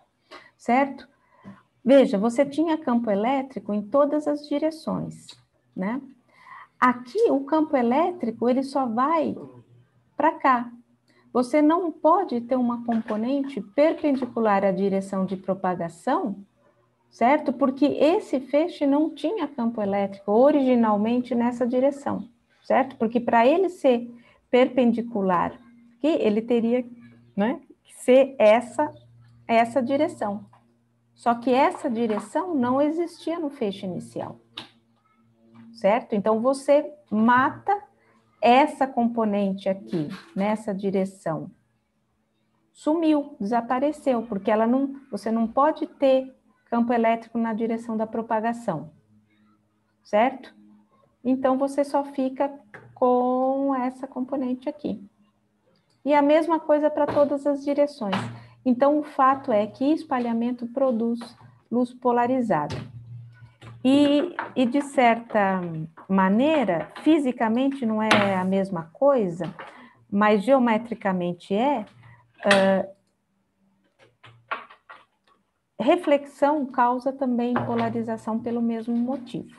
certo? Veja, você tinha campo elétrico em todas as direções. né? Aqui, o campo elétrico, ele só vai para cá. Você não pode ter uma componente perpendicular à direção de propagação, certo? Porque esse feixe não tinha campo elétrico originalmente nessa direção, certo? Porque para ele ser perpendicular, que ele teria, né, que ser essa, essa direção. Só que essa direção não existia no feixe inicial, certo? Então, você mata essa componente aqui, nessa direção. Sumiu, desapareceu, porque ela não, você não pode ter campo elétrico na direção da propagação, certo? Então, você só fica com essa componente aqui. E a mesma coisa para todas as direções. Então, o fato é que espalhamento produz luz polarizada. E, e, de certa maneira, fisicamente não é a mesma coisa, mas geometricamente é. Uh, reflexão causa também polarização pelo mesmo motivo.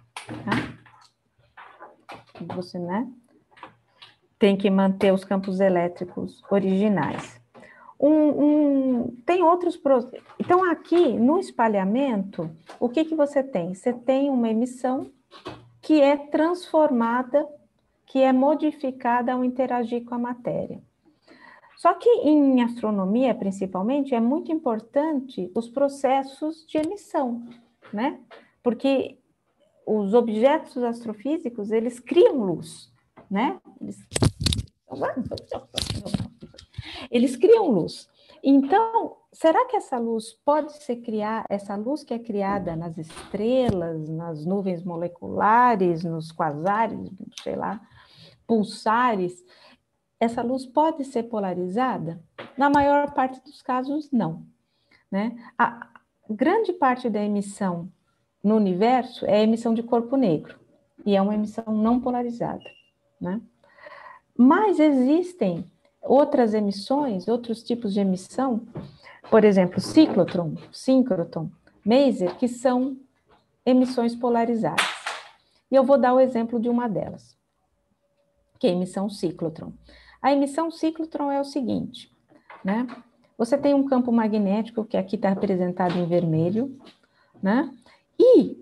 Tá? Você, né, tem que manter os campos elétricos originais. Um, um, tem outros... Então, aqui, no espalhamento, o que, que você tem? Você tem uma emissão que é transformada, que é modificada ao interagir com a matéria. Só que em astronomia, principalmente, é muito importante os processos de emissão, né? Porque os objetos astrofísicos, eles criam luz, né? Eles... Eles criam luz. Então, será que essa luz pode ser criada, essa luz que é criada nas estrelas, nas nuvens moleculares, nos quasares, sei lá, pulsares, essa luz pode ser polarizada? Na maior parte dos casos, não, né? A grande parte da emissão no universo é a emissão de corpo negro, e é uma emissão não polarizada, né? Mas existem outras emissões, outros tipos de emissão, por exemplo, ciclotron, síncrotron, maser, que são emissões polarizadas. E eu vou dar o exemplo de uma delas, que é a emissão ciclotron. A emissão ciclotron é o seguinte, né? Você tem um campo magnético, que aqui está representado em vermelho, né? E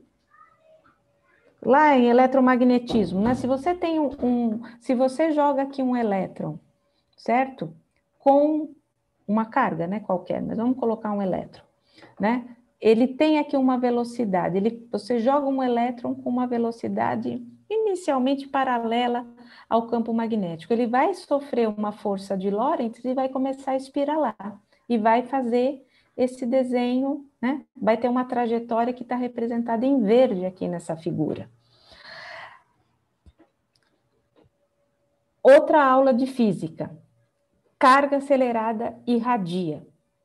lá em eletromagnetismo, né? Se você tem um, um, se você joga aqui um elétron, certo? Com uma carga, né? Qualquer, mas vamos colocar um elétron, né? Ele tem aqui uma velocidade, ele, você joga um elétron com uma velocidade inicialmente paralela ao campo magnético. Ele vai sofrer uma força de Lorentz e vai começar a espiralar. E vai fazer esse desenho, né? Vai ter uma trajetória que está representada em verde aqui nessa figura. Outra aula de física. Carga acelerada irradia.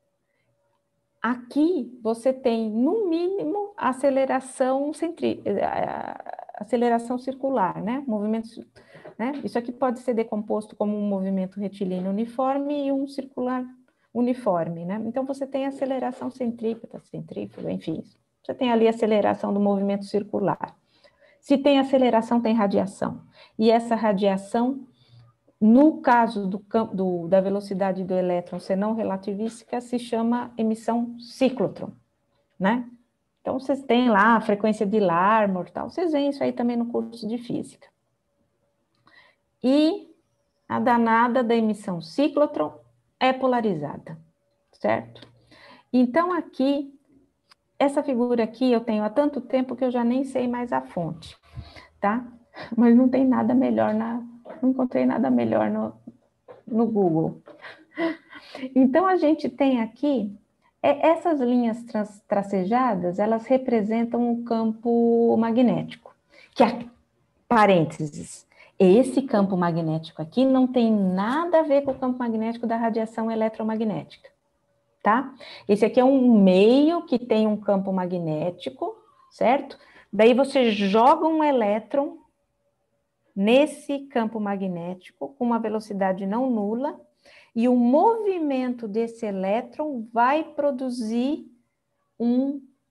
Aqui você tem, no mínimo, aceleração centri... aceleração circular, né? Movimentos, né? Isso aqui pode ser decomposto como um movimento retilíneo uniforme e um circular uniforme, né? Então, você tem aceleração centrípeta, centrífuga, enfim. Você tem ali a aceleração do movimento circular. Se tem aceleração, tem radiação. E essa radiação, no caso do, do, da velocidade do elétron ser não relativística, se chama emissão ciclotron, né? Então, vocês têm lá a frequência de Larmor, tal. Vocês veem isso aí também no curso de física. E a danada da emissão ciclotron é polarizada, certo? Então, aqui, essa figura aqui eu tenho há tanto tempo que eu já nem sei mais a fonte, tá? Mas não tem nada melhor na... Não encontrei nada melhor no, no Google. Então, a gente tem aqui... É, essas linhas trans, tracejadas, elas representam o campo magnético. Que, é, parênteses, esse campo magnético aqui não tem nada a ver com o campo magnético da radiação eletromagnética, tá? Esse aqui é um meio que tem um campo magnético, certo? Daí você joga um elétron nesse campo magnético com uma velocidade não nula e o movimento desse elétron vai produzir um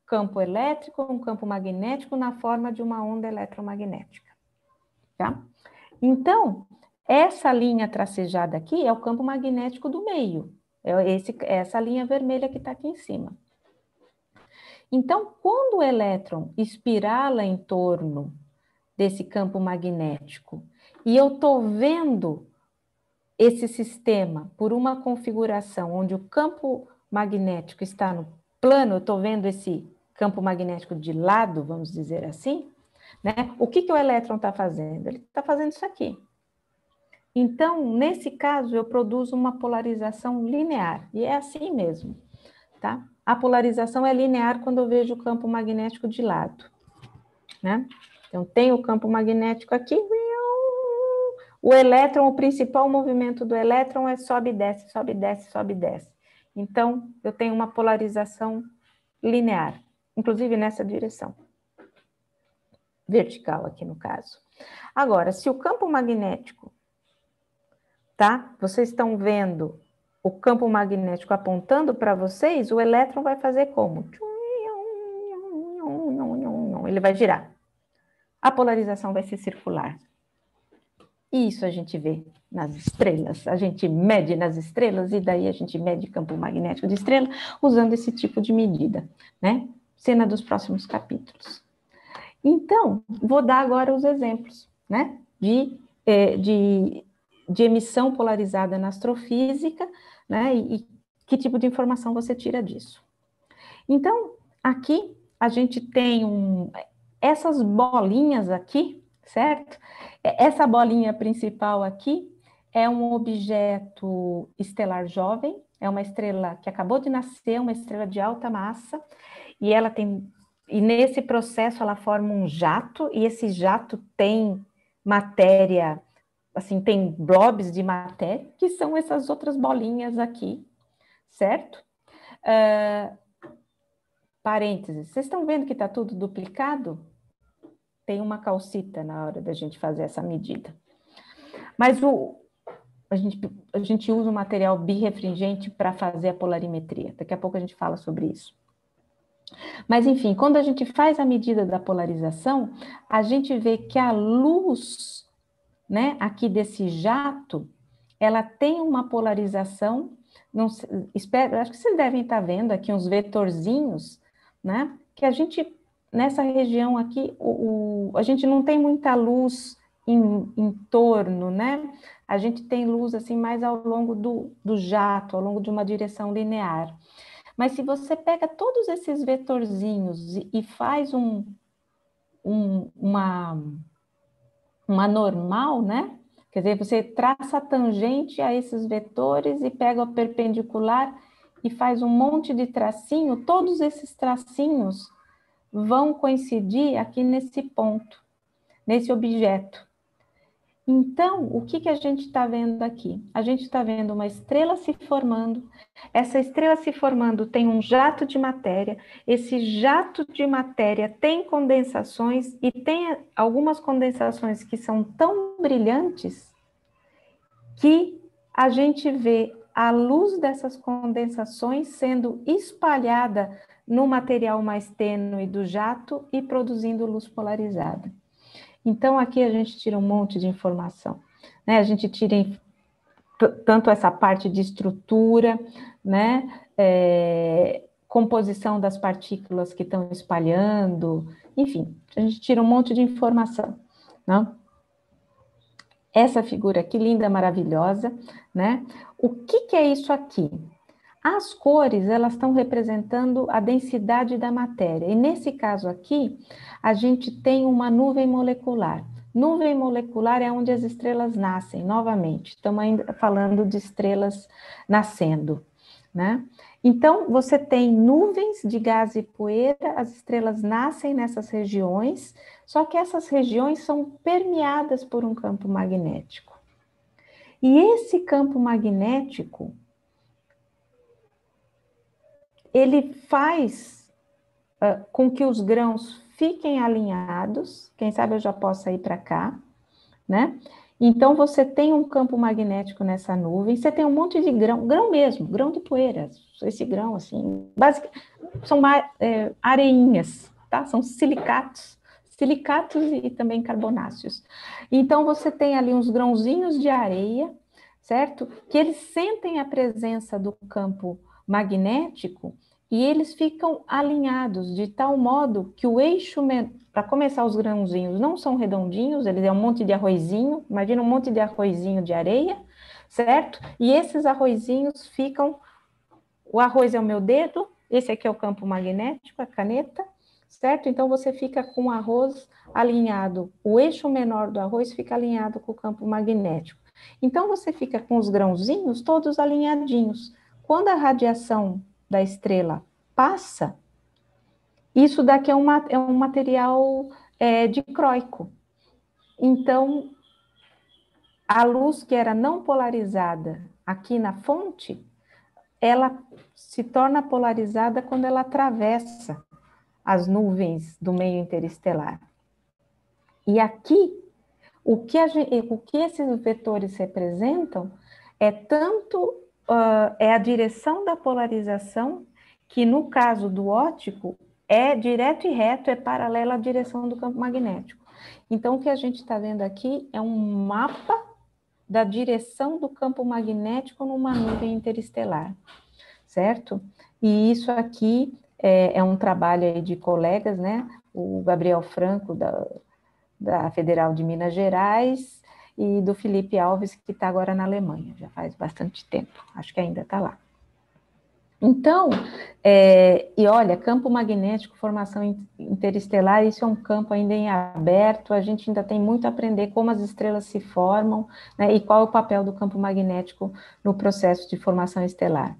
campo elétrico ou um campo magnético na forma de uma onda eletromagnética, tá? Então, essa linha tracejada aqui é o campo magnético do meio, é esse, essa linha vermelha que está aqui em cima. Então, quando o elétron espirala em torno desse campo magnético e eu estou vendo esse sistema por uma configuração onde o campo magnético está no plano, eu estou vendo esse campo magnético de lado, vamos dizer assim, né? O que, que o elétron está fazendo? Ele está fazendo isso aqui. Então, nesse caso, eu produzo uma polarização linear, e é assim mesmo, tá? A polarização é linear quando eu vejo o campo magnético de lado, né? Então, tem o campo magnético aqui, o elétron, o principal movimento do elétron é sobe e desce, sobe e desce, sobe e desce. Então, eu tenho uma polarização linear, inclusive nessa direção. Vertical aqui no caso. Agora, se o campo magnético, tá? Vocês estão vendo o campo magnético apontando para vocês, o elétron vai fazer como? Ele vai girar. A polarização vai ser circular. Isso a gente vê nas estrelas, a gente mede nas estrelas e daí a gente mede campo magnético de estrela usando esse tipo de medida, né? Cena dos próximos capítulos. Então, vou dar agora os exemplos, né? De, de, de emissão polarizada na astrofísica, né? E, e que tipo de informação você tira disso. Então, aqui a gente tem um, essas bolinhas aqui, certo? Essa bolinha principal aqui é um objeto estelar jovem, é uma estrela que acabou de nascer, uma estrela de alta massa, e ela tem, e nesse processo ela forma um jato, e esse jato tem matéria, assim, tem blobs de matéria, que são essas outras bolinhas aqui, certo? Uh, parênteses, vocês estão vendo que está tudo duplicado? Tem uma calcita na hora da gente fazer essa medida. Mas o, a, gente, a gente usa o material birrefringente para fazer a polarimetria. Daqui a pouco a gente fala sobre isso. Mas, enfim, quando a gente faz a medida da polarização, a gente vê que a luz, né, aqui desse jato, ela tem uma polarização, não, espero, acho que vocês devem estar vendo aqui uns vetorzinhos, né, que a gente... Nessa região aqui, o, o, a gente não tem muita luz em, em torno, né? A gente tem luz assim mais ao longo do, do jato, ao longo de uma direção linear. Mas se você pega todos esses vetorzinhos e, e faz um, um, uma, uma normal, né? Quer dizer, você traça a tangente a esses vetores e pega o perpendicular e faz um monte de tracinho, todos esses tracinhos vão coincidir aqui nesse ponto, nesse objeto. Então, o que, que a gente está vendo aqui? A gente está vendo uma estrela se formando, essa estrela se formando tem um jato de matéria, esse jato de matéria tem condensações e tem algumas condensações que são tão brilhantes que a gente vê a luz dessas condensações sendo espalhada no material mais tênue do jato e produzindo luz polarizada. Então, aqui a gente tira um monte de informação, né? A gente tira tanto essa parte de estrutura, né? É, composição das partículas que estão espalhando, enfim, a gente tira um monte de informação, né? Essa figura aqui, linda, maravilhosa, né? O que, que é isso aqui? As cores, elas estão representando a densidade da matéria. E nesse caso aqui, a gente tem uma nuvem molecular. Nuvem molecular é onde as estrelas nascem, novamente. Estamos ainda falando de estrelas nascendo, né? Então, você tem nuvens de gás e poeira, as estrelas nascem nessas regiões, só que essas regiões são permeadas por um campo magnético. E esse campo magnético, ele faz uh, com que os grãos fiquem alinhados, quem sabe eu já possa ir para cá, né? Então, você tem um campo magnético nessa nuvem, você tem um monte de grão, grão mesmo, grão de poeira, esse grão, assim, basicamente, são é, areinhas, tá? São silicatos, silicatos e também carbonáceos. Então, você tem ali uns grãozinhos de areia, certo? Que eles sentem a presença do campo magnético e eles ficam alinhados de tal modo que o eixo, para começar, os grãozinhos não são redondinhos, eles é um monte de arrozinho, imagina um monte de arrozinho de areia, certo? E esses arrozinhos ficam, o arroz é o meu dedo, esse aqui é o campo magnético, a caneta, certo? Então, você fica com o arroz alinhado, o eixo menor do arroz fica alinhado com o campo magnético. Então, você fica com os grãozinhos todos alinhadinhos. Quando a radiação da estrela passa, isso daqui é, uma, é um material é, dicróico. Então, a luz que era não polarizada aqui na fonte, ela se torna polarizada quando ela atravessa as nuvens do meio interestelar. E aqui, o que, a gente, o que esses vetores representam é tanto uh, é a direção da polarização, que no caso do óptico é direto e reto, é paralela à direção do campo magnético. Então, o que a gente está vendo aqui é um mapa da direção do campo magnético numa nuvem interestelar, certo? E isso aqui é, é um trabalho aí de colegas, né? O Gabriel Franco, da, da Federal de Minas Gerais, e do Felipe Alves, que está agora na Alemanha, já faz bastante tempo, acho que ainda está lá. Então, é, e olha, campo magnético, formação interestelar, isso é um campo ainda em aberto, a gente ainda tem muito a aprender como as estrelas se formam, né, e qual é o papel do campo magnético no processo de formação estelar.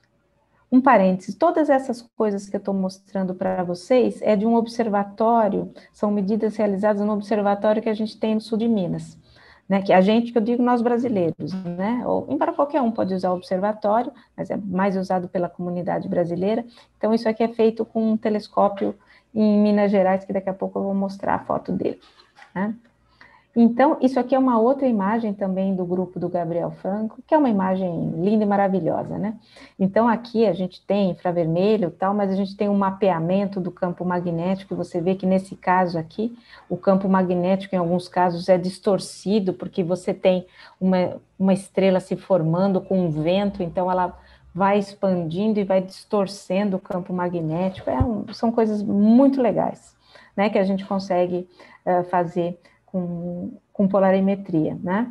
Um parênteses, todas essas coisas que eu estou mostrando para vocês é de um observatório, são medidas realizadas no observatório que a gente tem no sul de Minas. Né, que a gente, que eu digo nós brasileiros, né, ou embora qualquer um pode usar o observatório, mas é mais usado pela comunidade brasileira. Então, isso aqui é feito com um telescópio em Minas Gerais, que daqui a pouco eu vou mostrar a foto dele. Né? Então, isso aqui é uma outra imagem também do grupo do Gabriel Franco, que é uma imagem linda e maravilhosa, né? Então, aqui a gente tem infravermelho e tal, mas a gente tem um mapeamento do campo magnético, e você vê que nesse caso aqui, o campo magnético, em alguns casos, é distorcido, porque você tem uma, uma estrela se formando com um vento, então ela vai expandindo e vai distorcendo o campo magnético. É um, são coisas muito legais, né? Que a gente consegue uh, fazer Com, com polarimetria, né?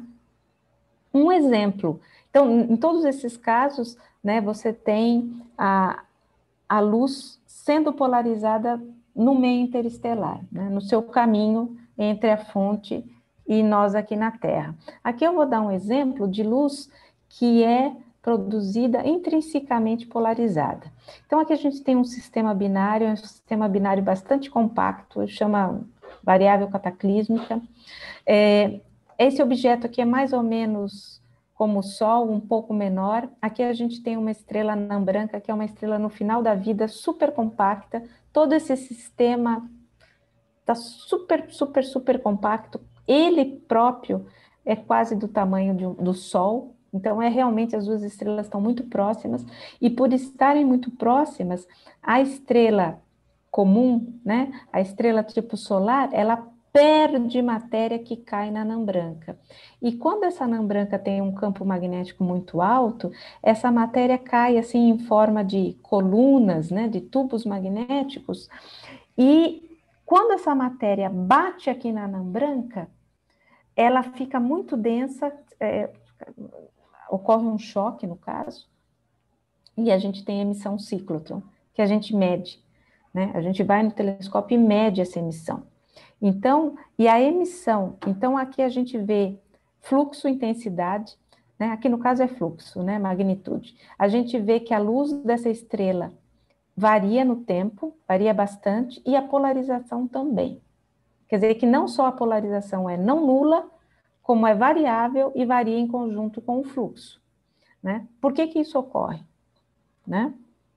Um exemplo, então, em todos esses casos, né, você tem a, a luz sendo polarizada no meio interestelar, né, no seu caminho entre a fonte e nós aqui na Terra. Aqui eu vou dar um exemplo de luz que é produzida intrinsecamente polarizada. Então, aqui a gente tem um sistema binário, um sistema binário bastante compacto, chama variável cataclísmica. É, esse objeto aqui é mais ou menos como o Sol, um pouco menor. Aqui a gente tem uma estrela anã branca, que é uma estrela no final da vida, super compacta. Todo esse sistema está super, super, super compacto. Ele próprio é quase do tamanho de, do Sol. Então, é realmente, as duas estrelas estão muito próximas. E por estarem muito próximas, a estrela comum, né, a estrela tipo solar, ela perde matéria que cai na anã branca. E quando essa anã branca tem um campo magnético muito alto, essa matéria cai assim em forma de colunas, né, de tubos magnéticos, e quando essa matéria bate aqui na anã branca, ela fica muito densa, é, ocorre um choque no caso, e a gente tem emissão ciclotron, que a gente mede, né? A gente vai no telescópio e mede essa emissão. Então, e a emissão, então aqui a gente vê fluxo, intensidade, né? Aqui no caso é fluxo, né? Magnitude. A gente vê que a luz dessa estrela varia no tempo, varia bastante, e a polarização também. Quer dizer que não só a polarização é não nula, como é variável e varia em conjunto com o fluxo, né? Por que que isso ocorre, né?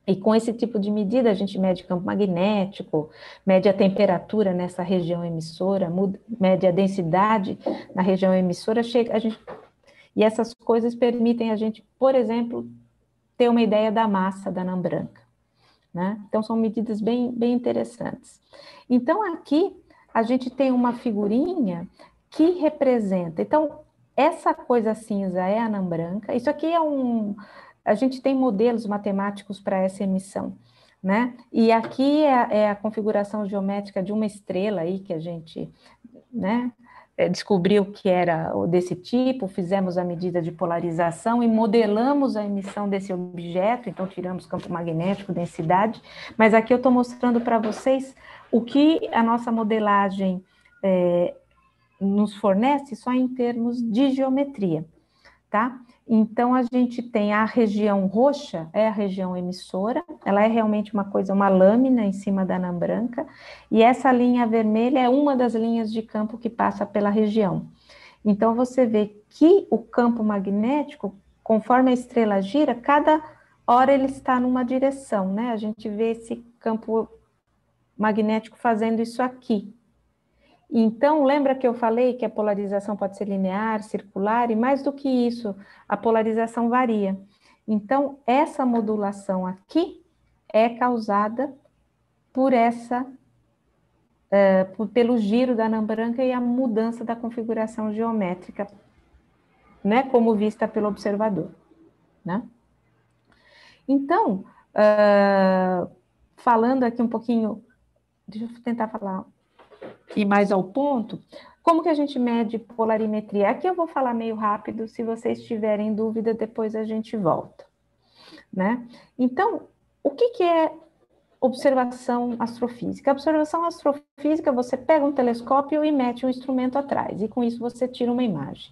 E com esse tipo de medida, a gente mede campo magnético, mede a temperatura nessa região emissora, muda, mede a densidade na região emissora, chega, a gente, e essas coisas permitem a gente, por exemplo, ter uma ideia da massa da anã branca, né? Então, são medidas bem, bem interessantes. Então, aqui, a gente tem uma figurinha que representa, então, essa coisa cinza é a anã branca, isso aqui é um... A gente tem modelos matemáticos para essa emissão, né? E aqui é a, é a configuração geométrica de uma estrela aí que a gente, né, descobriu que era desse tipo, fizemos a medida de polarização e modelamos a emissão desse objeto, então tiramos campo magnético, densidade, mas aqui eu estou mostrando para vocês o que a nossa modelagem é, nos fornece só em termos de geometria, tá? Então, a gente tem a região roxa, é a região emissora, ela é realmente uma coisa, uma lâmina em cima da anã branca, e essa linha vermelha é uma das linhas de campo que passa pela região. Então, você vê que o campo magnético, conforme a estrela gira, cada hora ele está numa direção, né? A gente vê esse campo magnético fazendo isso aqui. Então, lembra que eu falei que a polarização pode ser linear, circular, e mais do que isso, a polarização varia. Então, essa modulação aqui é causada por essa, uh, por, pelo giro da anã branca e a mudança da configuração geométrica, né, como vista pelo observador, né? Então, uh, falando aqui um pouquinho, deixa eu tentar falar e mais ao ponto, como que a gente mede polarimetria? Aqui eu vou falar meio rápido, se vocês tiverem dúvida, depois a gente volta, né? Então, o que que é observação astrofísica? A observação astrofísica, você pega um telescópio e mete um instrumento atrás, e com isso você tira uma imagem.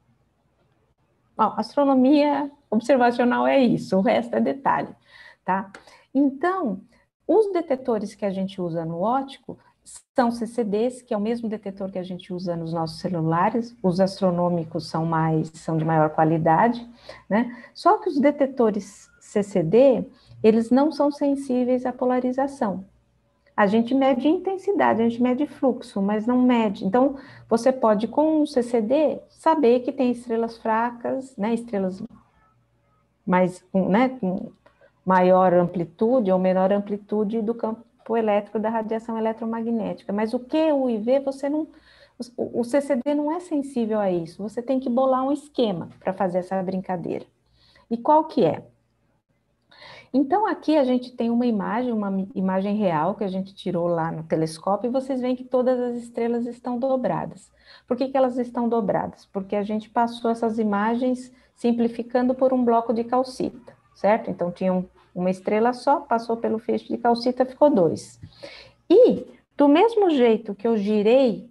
Bom, astronomia observacional é isso, o resto é detalhe, tá? Então, os detetores que a gente usa no óptico são C C Ds, que é o mesmo detetor que a gente usa nos nossos celulares, os astronômicos são mais, são de maior qualidade, né? Só que os detetores C C D, eles não são sensíveis à polarização. A gente mede intensidade, a gente mede fluxo, mas não mede. Então, você pode, com um C C D, saber que tem estrelas fracas, né? Estrelas mais, né, com maior amplitude ou menor amplitude do campo elétrico da radiação eletromagnética, mas o Q, U e V, você não, o C C D não é sensível a isso, você tem que bolar um esquema para fazer essa brincadeira. E qual que é? Então, aqui a gente tem uma imagem, uma imagem real que a gente tirou lá no telescópio, e vocês veem que todas as estrelas estão dobradas. Por que que elas estão dobradas? Porque a gente passou essas imagens simplificando por um bloco de calcita, certo? Então, tinha um uma estrela só, passou pelo feixe de calcita, ficou dois. E, do mesmo jeito que eu girei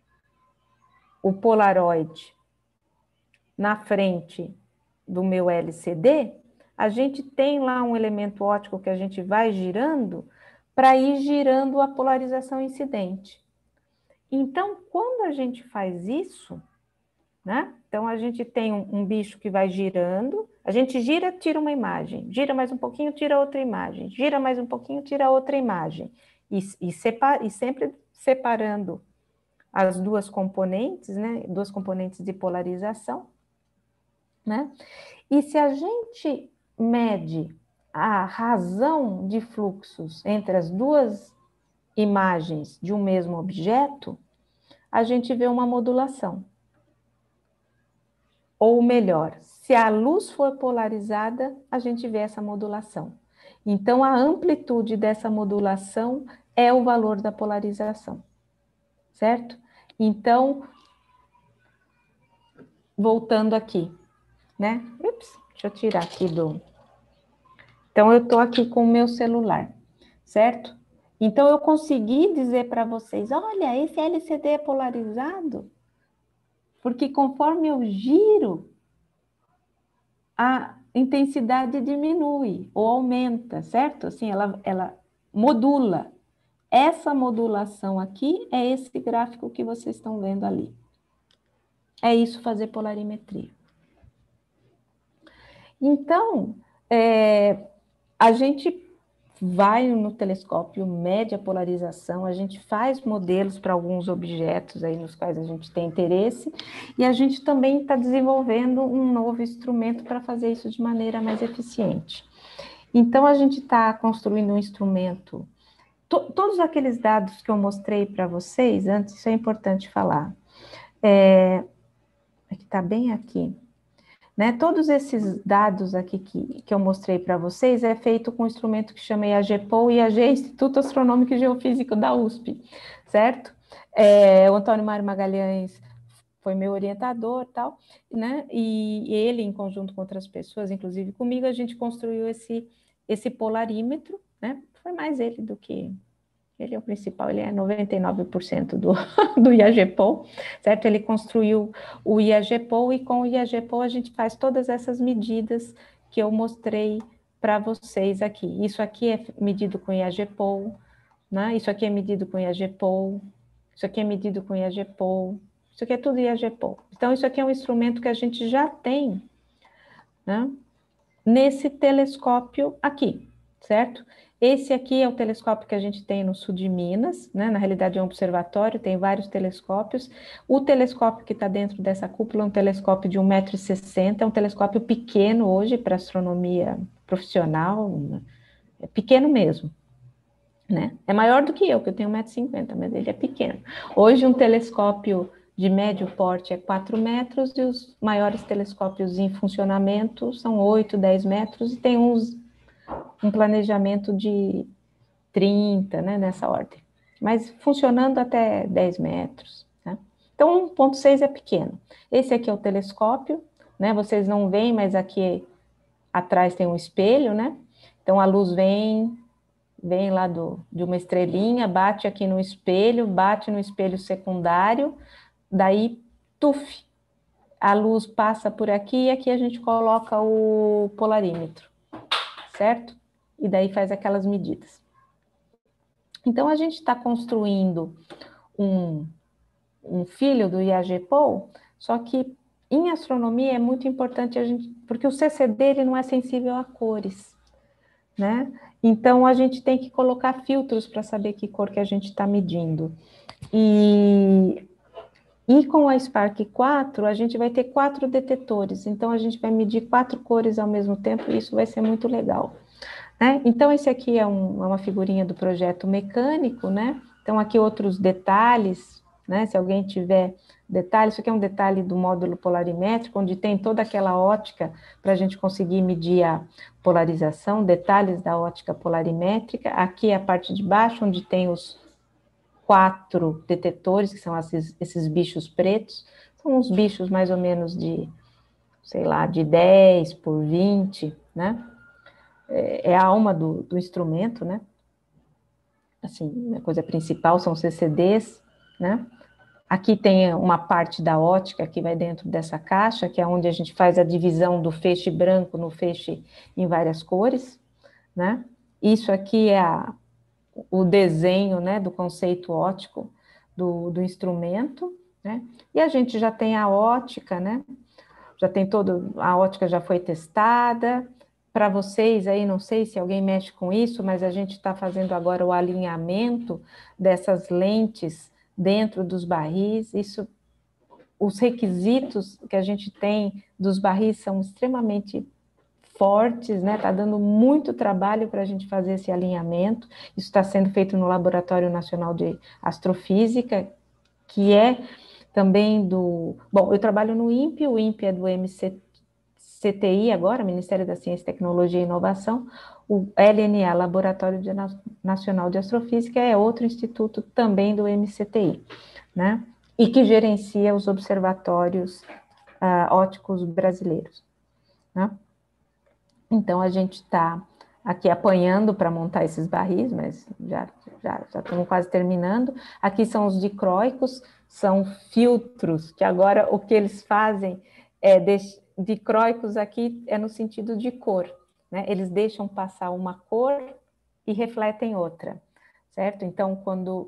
o Polaroid na frente do meu L C D, a gente tem lá um elemento óptico que a gente vai girando para ir girando a polarização incidente. Então, quando a gente faz isso, né? Então, a gente tem um, um bicho que vai girando, a gente gira, tira uma imagem, gira mais um pouquinho, tira outra imagem, gira mais um pouquinho, tira outra imagem, e, e, separa, e sempre separando as duas componentes, né? Duas componentes de polarização, né? E se a gente mede a razão de fluxos entre as duas imagens de um mesmo objeto, a gente vê uma modulação. Ou melhor, se a luz for polarizada, a gente vê essa modulação. Então, a amplitude dessa modulação é o valor da polarização, certo? Então, voltando aqui, né? Ups, deixa eu tirar aqui do... Então, eu estou aqui com o meu celular, certo? Então, eu consegui dizer para vocês, olha, esse L C D é polarizado, porque conforme eu giro, a intensidade diminui ou aumenta, certo? Assim, ela, ela modula. Essa modulação aqui é esse gráfico que vocês estão vendo ali. É isso fazer polarimetria. Então, é, a gente vai no telescópio, mede a polarização, a gente faz modelos para alguns objetos aí nos quais a gente tem interesse, e a gente também está desenvolvendo um novo instrumento para fazer isso de maneira mais eficiente. Então, a gente está construindo um instrumento, to, todos aqueles dados que eu mostrei para vocês, antes, isso é importante falar, é, é que está bem aqui, né? Todos esses dados aqui que, que eu mostrei para vocês é feito com um instrumento que chama IAGPOL, I A G é Instituto Astronômico e Geofísico da U S P, certo? É, o Antônio Mário Magalhães foi meu orientador, tal, né? E ele, em conjunto com outras pessoas, inclusive comigo, a gente construiu esse, esse polarímetro, né? Foi mais ele do que... Ele é o principal, ele é noventa e nove por cento do, do IAGPOL, certo? Ele construiu o IAGPOL e com o IAGPOL a gente faz todas essas medidas que eu mostrei para vocês aqui. Isso aqui é medido com IAGPOL, né? Isso aqui é medido com IAGPOL, isso aqui é medido com IAGPOL, isso aqui é tudo IAGPOL. Então, isso aqui é um instrumento que a gente já tem, né, nesse telescópio aqui, certo? Esse aqui é o telescópio que a gente tem no sul de Minas, né? Na realidade é um observatório, tem vários telescópios. O telescópio que está dentro dessa cúpula é um telescópio de um metro e sessenta, é um telescópio pequeno hoje para astronomia profissional, é pequeno mesmo, né? É maior do que eu, que eu tenho um metro e cinquenta, mas ele é pequeno. Hoje um telescópio de médio porte é quatro metros e os maiores telescópios em funcionamento são oito, dez metros e tem uns, um planejamento de trinta, né, nessa ordem. Mas funcionando até dez metros, né? Então, um ponto seis é pequeno. Esse aqui é o telescópio, né? Vocês não veem, mas aqui atrás tem um espelho, né? Então, a luz vem, vem lá do, de uma estrelinha, bate aqui no espelho, bate no espelho secundário, daí, tuf, a luz passa por aqui e aqui a gente coloca o polarímetro, certo? E daí faz aquelas medidas. Então, a gente está construindo um, um filho do IAGPOL, só que em astronomia é muito importante a gente, porque o C C D ele não é sensível a cores, né? Então, a gente tem que colocar filtros para saber que cor que a gente está medindo. E, e com a Spark quatro, a gente vai ter quatro detetores, então a gente vai medir quatro cores ao mesmo tempo, e isso vai ser muito legal. Né? Então, esse aqui é, um, é uma figurinha do projeto mecânico, né? Então, aqui outros detalhes, né? Se alguém tiver detalhes, isso aqui é um detalhe do módulo polarimétrico, onde tem toda aquela ótica para a gente conseguir medir a polarização, detalhes da ótica polarimétrica. Aqui é a parte de baixo, onde tem os quatro detetores, que são esses, esses bichos pretos. São uns bichos mais ou menos de, sei lá, de dez por vinte, né? É a alma do, do instrumento, né? Assim, a coisa principal são C C Ds, né? Aqui tem uma parte da ótica que vai dentro dessa caixa, que é onde a gente faz a divisão do feixe branco no feixe em várias cores, né? Isso aqui é a, o desenho, né, do conceito óptico do, do instrumento, né? E a gente já tem a ótica, né? Já tem todo, a ótica já foi testada. Para vocês aí, não sei se alguém mexe com isso, mas a gente está fazendo agora o alinhamento dessas lentes dentro dos barris. Isso, os requisitos que a gente tem dos barris são extremamente fortes, né? Está dando muito trabalho para a gente fazer esse alinhamento. Isso está sendo feito no Laboratório Nacional de Astrofísica, que é também do... Bom, eu trabalho no INPE, o INPE é do M C T I agora, Ministério da Ciência, Tecnologia e Inovação, o L N A, Laboratório de Nacional de Astrofísica, é outro instituto também do M C T I, né? E que gerencia os observatórios uh, ópticos brasileiros, né? Então, a gente está aqui apanhando para montar esses barris, mas já, já, já estamos quase terminando. Aqui são os dicróicos, são filtros, que agora o que eles fazem é, dicróicos aqui é no sentido de cor, né? Eles deixam passar uma cor e refletem outra, certo? Então, quando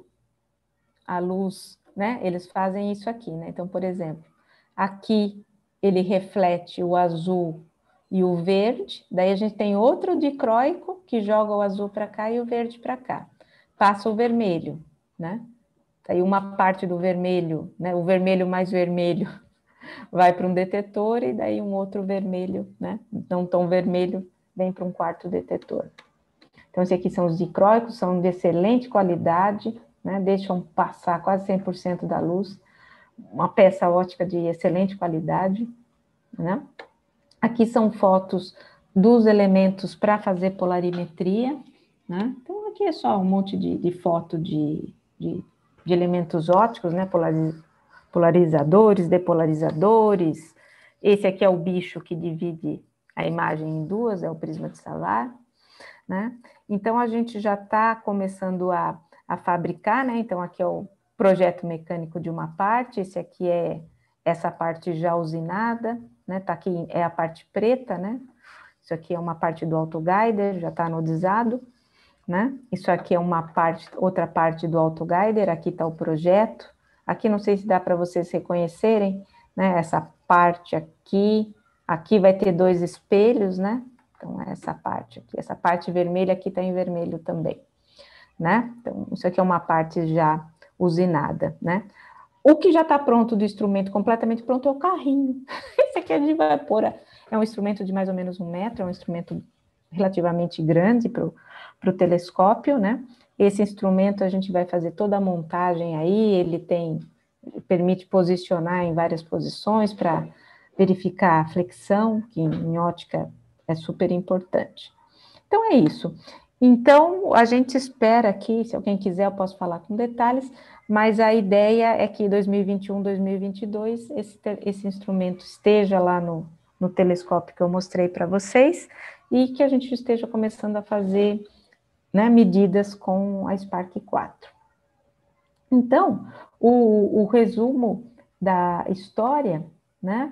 a luz, né, eles fazem isso aqui, né? Então, por exemplo, aqui ele reflete o azul e o verde, daí a gente tem outro dicróico que joga o azul para cá e o verde para cá. Passa o vermelho, né? Aí uma parte do vermelho, né? O vermelho mais vermelho vai para um detetor e daí um outro vermelho, né? Não tão vermelho, vem para um quarto detetor. Então, esses aqui são os dicróicos, são de excelente qualidade, né? Deixam passar quase cem por cento da luz. Uma peça ótica de excelente qualidade, né? Aqui são fotos dos elementos para fazer polarimetria, né? Então, aqui é só um monte de, de foto de, de, de elementos ópticos, né? Polariz, polarizadores, depolarizadores. Esse aqui é o bicho que divide a imagem em duas, é o prisma de Savart, né? Então, a gente já está começando a, a fabricar, né? Então, aqui é o projeto mecânico de uma parte, esse aqui é essa parte já usinada, né? Tá aqui, é a parte preta, né? Isso aqui é uma parte do autoguider, já está anodizado, né? Isso aqui é uma parte, outra parte do autoguider, aqui está o projeto. Aqui não sei se dá para vocês reconhecerem, né? Essa parte aqui, aqui vai ter dois espelhos, né? Então, essa parte aqui, essa parte vermelha aqui está em vermelho também, né? Então, isso aqui é uma parte já usinada, né? O que já está pronto do instrumento, completamente pronto, é o carrinho. Esse aqui a gente vai pôr, é um instrumento de mais ou menos um metro, é um instrumento relativamente grande para o telescópio, né? Esse instrumento a gente vai fazer toda a montagem aí, ele tem, ele permite posicionar em várias posições para verificar a flexão, que em ótica é super importante. Então é isso. Então, a gente espera aqui, se alguém quiser eu posso falar com detalhes, mas a ideia é que dois mil e vinte e um, dois mil e vinte e dois, esse, esse instrumento esteja lá no, no telescópio que eu mostrei para vocês, e que a gente esteja começando a fazer, né, medidas com a Spark quatro. Então, o, o resumo da história, né,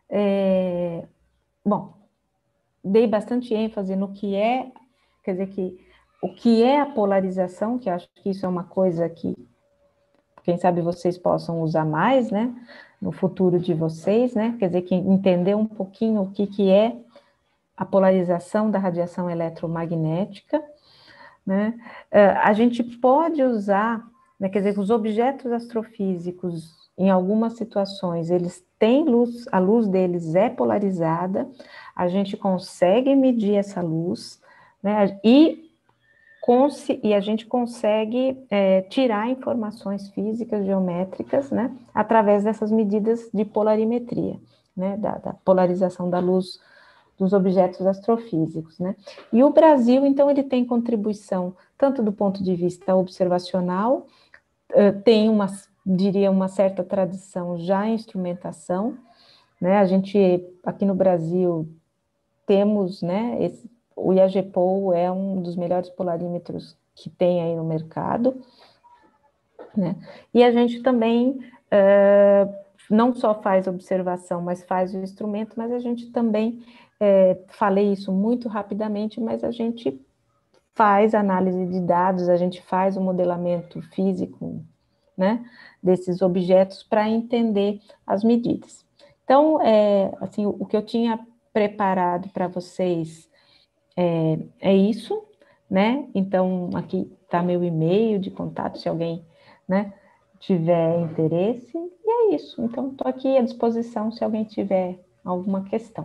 é, bom, dei bastante ênfase no que é, quer dizer, que o que é a polarização, que acho que isso é uma coisa que, quem sabe vocês possam usar mais, né, no futuro de vocês, né, quer dizer, que entender um pouquinho o que, que é a polarização da radiação eletromagnética, né, a gente pode usar, né, quer dizer, os objetos astrofísicos, em algumas situações, eles têm luz, a luz deles é polarizada, a gente consegue medir essa luz, né, e e a gente consegue é, tirar informações físicas, geométricas, né, através dessas medidas de polarimetria, né, da, da polarização da luz dos objetos astrofísicos, né. E o Brasil, então, ele tem contribuição, tanto do ponto de vista observacional, tem uma, diria, uma certa tradição já em instrumentação, né, a gente, aqui no Brasil, temos, né, esse, o IAGPOL é um dos melhores polarímetros que tem aí no mercado, né? E a gente também uh, não só faz observação, mas faz o instrumento, mas a gente também, é, falei isso muito rapidamente, mas a gente faz análise de dados, a gente faz o modelamento físico, né, desses objetos para entender as medidas. Então, é, assim, o, o que eu tinha preparado para vocês É, é isso, né? Então, aqui está meu e-mail de contato, se alguém, né, tiver interesse, e é isso. Então, estou aqui à disposição se alguém tiver alguma questão.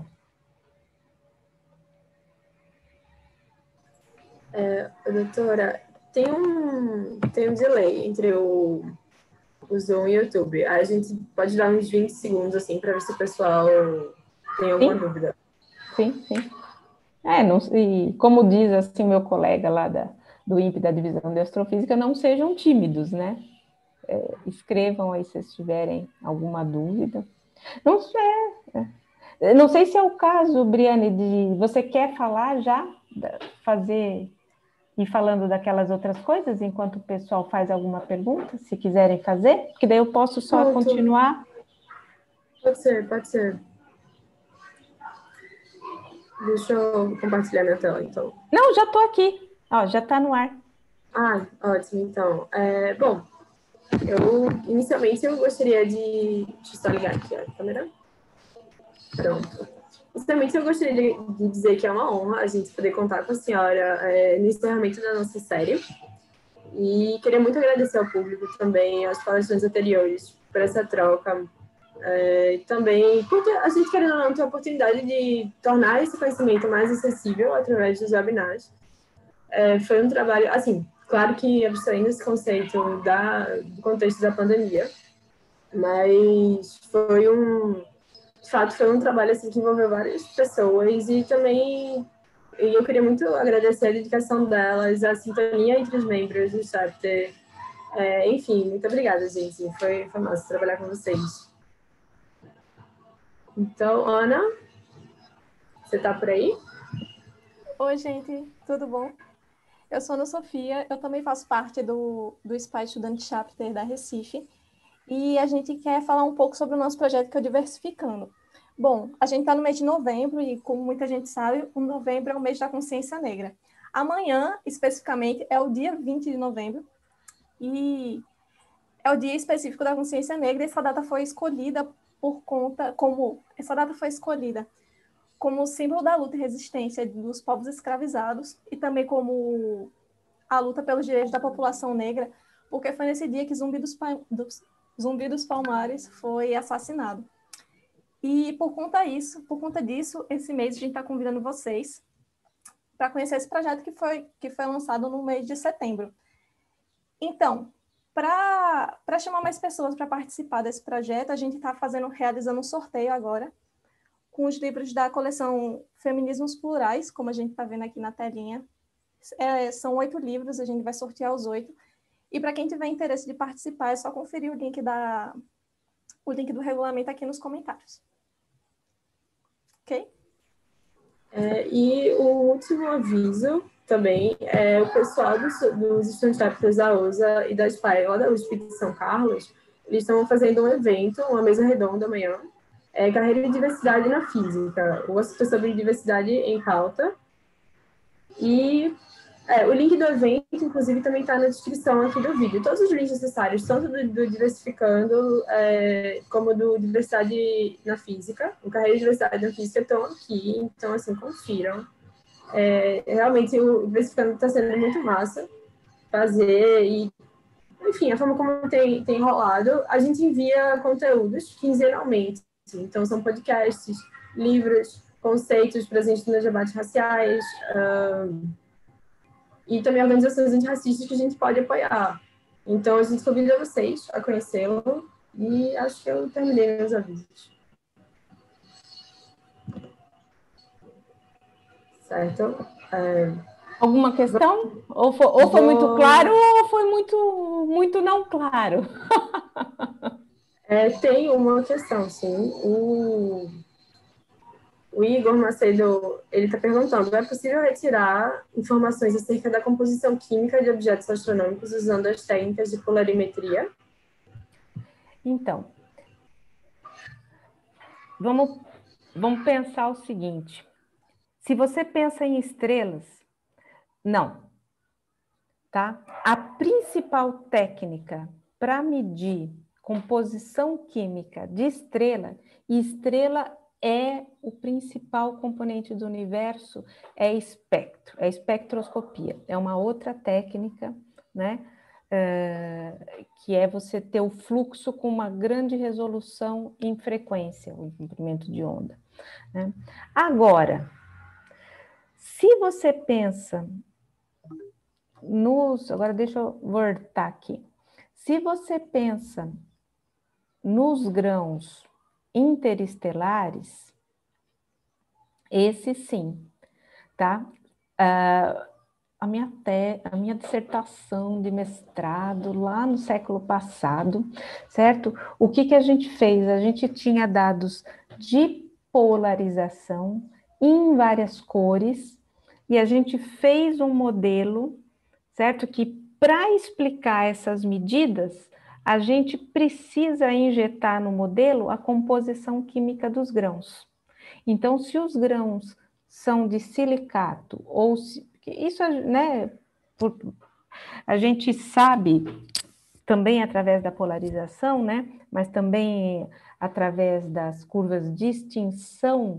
É, doutora, tem um, tem um delay entre o, o Zoom e o YouTube. A gente pode dar uns vinte segundos, assim, para ver se o pessoal tem alguma Sim, dúvida. sim, sim. É, não, e como diz assim meu colega lá da, do I N P E da Divisão de Astrofísica, não sejam tímidos, né? É, escrevam aí se tiverem alguma dúvida. Não sei, é, não sei se é o caso, Briane, de você quer falar já, fazer e falando daquelas outras coisas, enquanto o pessoal faz alguma pergunta, se quiserem fazer, porque daí eu posso só Pronto. continuar. Pode ser, pode ser. Deixa eu compartilhar minha tela, então. Não, já estou aqui. Ó, já está no ar. Ah, ótimo, então. É, bom, eu, inicialmente, eu gostaria de... Deixa eu só ligar aqui a câmera. Pronto. Inicialmente, eu gostaria de, de dizer que é uma honra a gente poder contar com a senhora é, no encerramento da nossa série. E queria muito agradecer ao público também, às palestras anteriores, por essa troca. É, também, porque a gente, querendo ou não, tem a oportunidade de tornar esse conhecimento mais acessível através dos webinars. É, foi um trabalho, assim, claro que abstraindo esse conceito da, do contexto da pandemia, mas foi um, de fato, foi um trabalho assim, que envolveu várias pessoas e também e eu queria muito agradecer a dedicação delas, a sintonia entre os membros do chapter. É, enfim, muito obrigada, gente. Foi, foi massa trabalhar com vocês. Então, Ana, você tá por aí? Oi, gente, tudo bom? Eu sou Ana Sofia, eu também faço parte do, do S P A Estudante Chapter da Recife, e a gente quer falar um pouco sobre o nosso projeto que é o Diversificando. Bom, a gente está no mês de novembro, e como muita gente sabe, o novembro é o mês da consciência negra. Amanhã, especificamente, é o dia vinte de novembro, e é o dia específico da consciência negra, e essa data foi escolhida por conta, como, essa data foi escolhida como símbolo da luta e resistência dos povos escravizados e também como a luta pelos direitos da população negra, porque foi nesse dia que Zumbi dos, pa... dos... Zumbi dos Palmares foi assassinado. E por conta, isso, por conta disso, esse mês a gente está convidando vocês para conhecer esse projeto que foi, que foi lançado no mês de setembro. Então, para chamar mais pessoas para participar desse projeto, a gente está fazendo, realizando um sorteio agora, com os livros da coleção Feminismos Plurais, como a gente está vendo aqui na telinha. É, são oito livros, a gente vai sortear os oito. E para quem tiver interesse de participar, é só conferir o link, da, o link do regulamento aqui nos comentários. Ok? É, e o último aviso também é o pessoal dos, dos estudantes da U S A e da S P A E, lá da U S P de São Carlos, eles estão fazendo um evento, uma mesa redonda amanhã, é Carreira de Diversidade na Física. O assunto é sobre diversidade em pauta. E é, o link do evento, inclusive, também está na descrição aqui do vídeo. Todos os links necessários, tanto do, do Diversificando, é, como do Diversidade na Física, o Carreira de Diversidade na Física, estão aqui. Então, assim, confiram. É, realmente, o Diversificando está sendo muito massa fazer e, enfim, a forma como tem, tem rolado, a gente envia conteúdos quinzenalmente. Então, são podcasts, livros, conceitos presentes nos debates raciais, uh, e também organizações antirracistas que a gente pode apoiar. Então, a gente convida vocês a conhecê-lo e acho que eu terminei meus avisos. Certo? É... Alguma questão? Ou foi, ou foi Vou... muito claro ou foi muito, muito não claro? É, tem uma questão, sim. O, o Igor Macedo, ele está perguntando, é possível retirar informações acerca da composição química de objetos astronômicos usando as técnicas de polarimetria? Então, vamos, vamos pensar o seguinte. Se você pensa em estrelas, não, tá? A principal técnica para medir composição química de estrela, e estrela é o principal componente do universo, é espectro, é espectroscopia. É uma outra técnica, né? Uh, que é você ter o fluxo com uma grande resolução em frequência, o comprimento de onda, né? Agora, se você pensa nos... Agora deixa eu voltar aqui. Se você pensa nos grãos interestelares, esse sim, tá? Uh, a, minha te, a minha dissertação de mestrado lá no século passado, certo? O que, que a gente fez? A gente tinha dados de polarização em várias cores e a gente fez um modelo, certo? Que para explicar essas medidas, a gente precisa injetar no modelo a composição química dos grãos. Então, se os grãos são de silicato, ou se, isso, né, por, a gente sabe também através da polarização, né, mas também através das curvas de extinção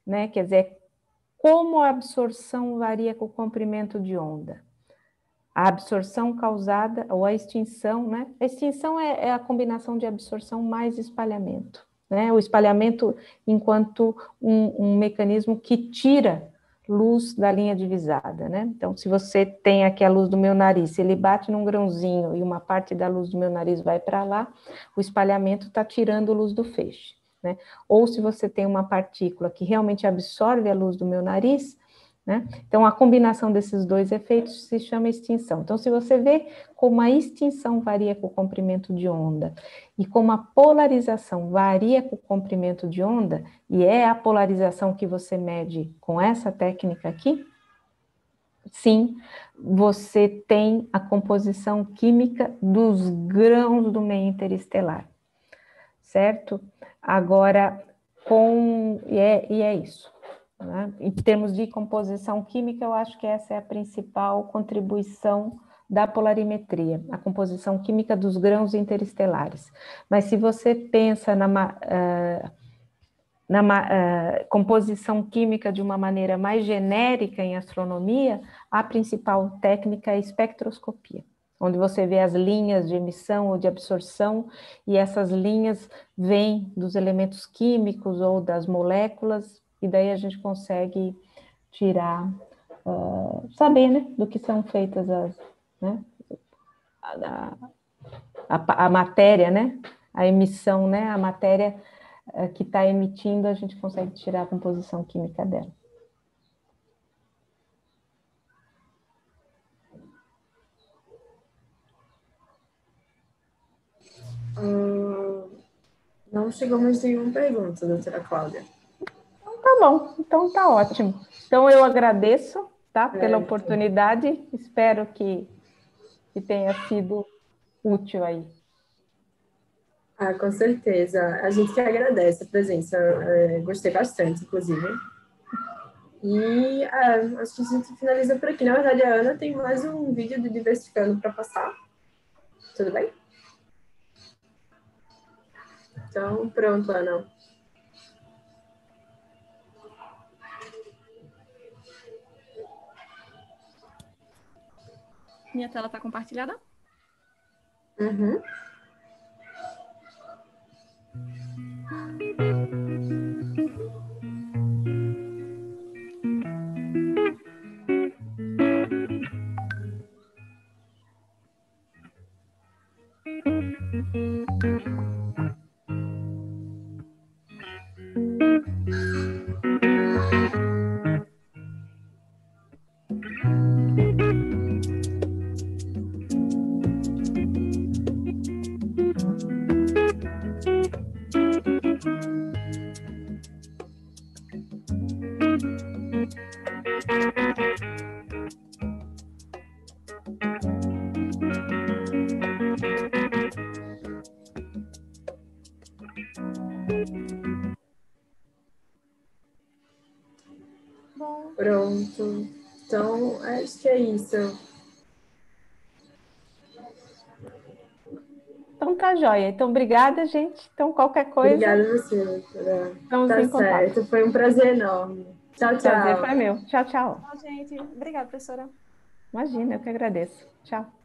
né? Quer dizer, como a absorção varia com o comprimento de onda. A absorção causada, ou a extinção, né? A extinção é, é a combinação de absorção mais espalhamento, né? O espalhamento enquanto um, um mecanismo que tira luz da linha divisada, né? Então, se você tem aqui a luz do meu nariz, se ele bate num grãozinho e uma parte da luz do meu nariz vai para lá, o espalhamento está tirando luz do feixe, né? Ou se você tem uma partícula que realmente absorve a luz do meu nariz, né? Então, a combinação desses dois efeitos se chama extinção. Então, se você vê como a extinção varia com o comprimento de onda e como a polarização varia com o comprimento de onda, e é a polarização que você mede com essa técnica aqui, sim, você tem a composição química dos grãos do meio interestelar, certo? Agora, com... e é, e é isso. Né? Em termos de composição química, eu acho que essa é a principal contribuição da polarimetria, a composição química dos grãos interestelares. Mas se você pensa na, uh, na uh, composição química de uma maneira mais genérica em astronomia, a principal técnica é a espectroscopia, onde você vê as linhas de emissão ou de absorção, e essas linhas vêm dos elementos químicos ou das moléculas, e daí a gente consegue tirar, uh, saber, né, do que são feitas as, né, a, a, a matéria, né, a emissão, né, a matéria uh, que está emitindo, a gente consegue tirar a composição química dela. Hum, não chegou mais nenhuma pergunta, doutora Cláudia. Tá bom, então tá ótimo. Então eu agradeço, tá, pela É, oportunidade, espero que, que tenha sido útil aí. Ah, com certeza. A gente que agradece a presença. É, gostei bastante, inclusive. E é, acho que a gente finaliza por aqui. Na verdade, a Ana tem mais um vídeo do Diversificando para passar. Tudo bem? Então, pronto, Ana. Minha tela está compartilhada? Uhum. Bom. Pronto. Então, acho que é isso. Então tá joia. Então, obrigada, gente. Então, qualquer coisa... Obrigada a você, doutora. Estamos Tá em contato. certo. Foi um prazer enorme. Tchau, tchau. Prazer foi meu. Tchau, tchau. Tchau, gente. Obrigada, professora. Imagina, eu que agradeço. Tchau.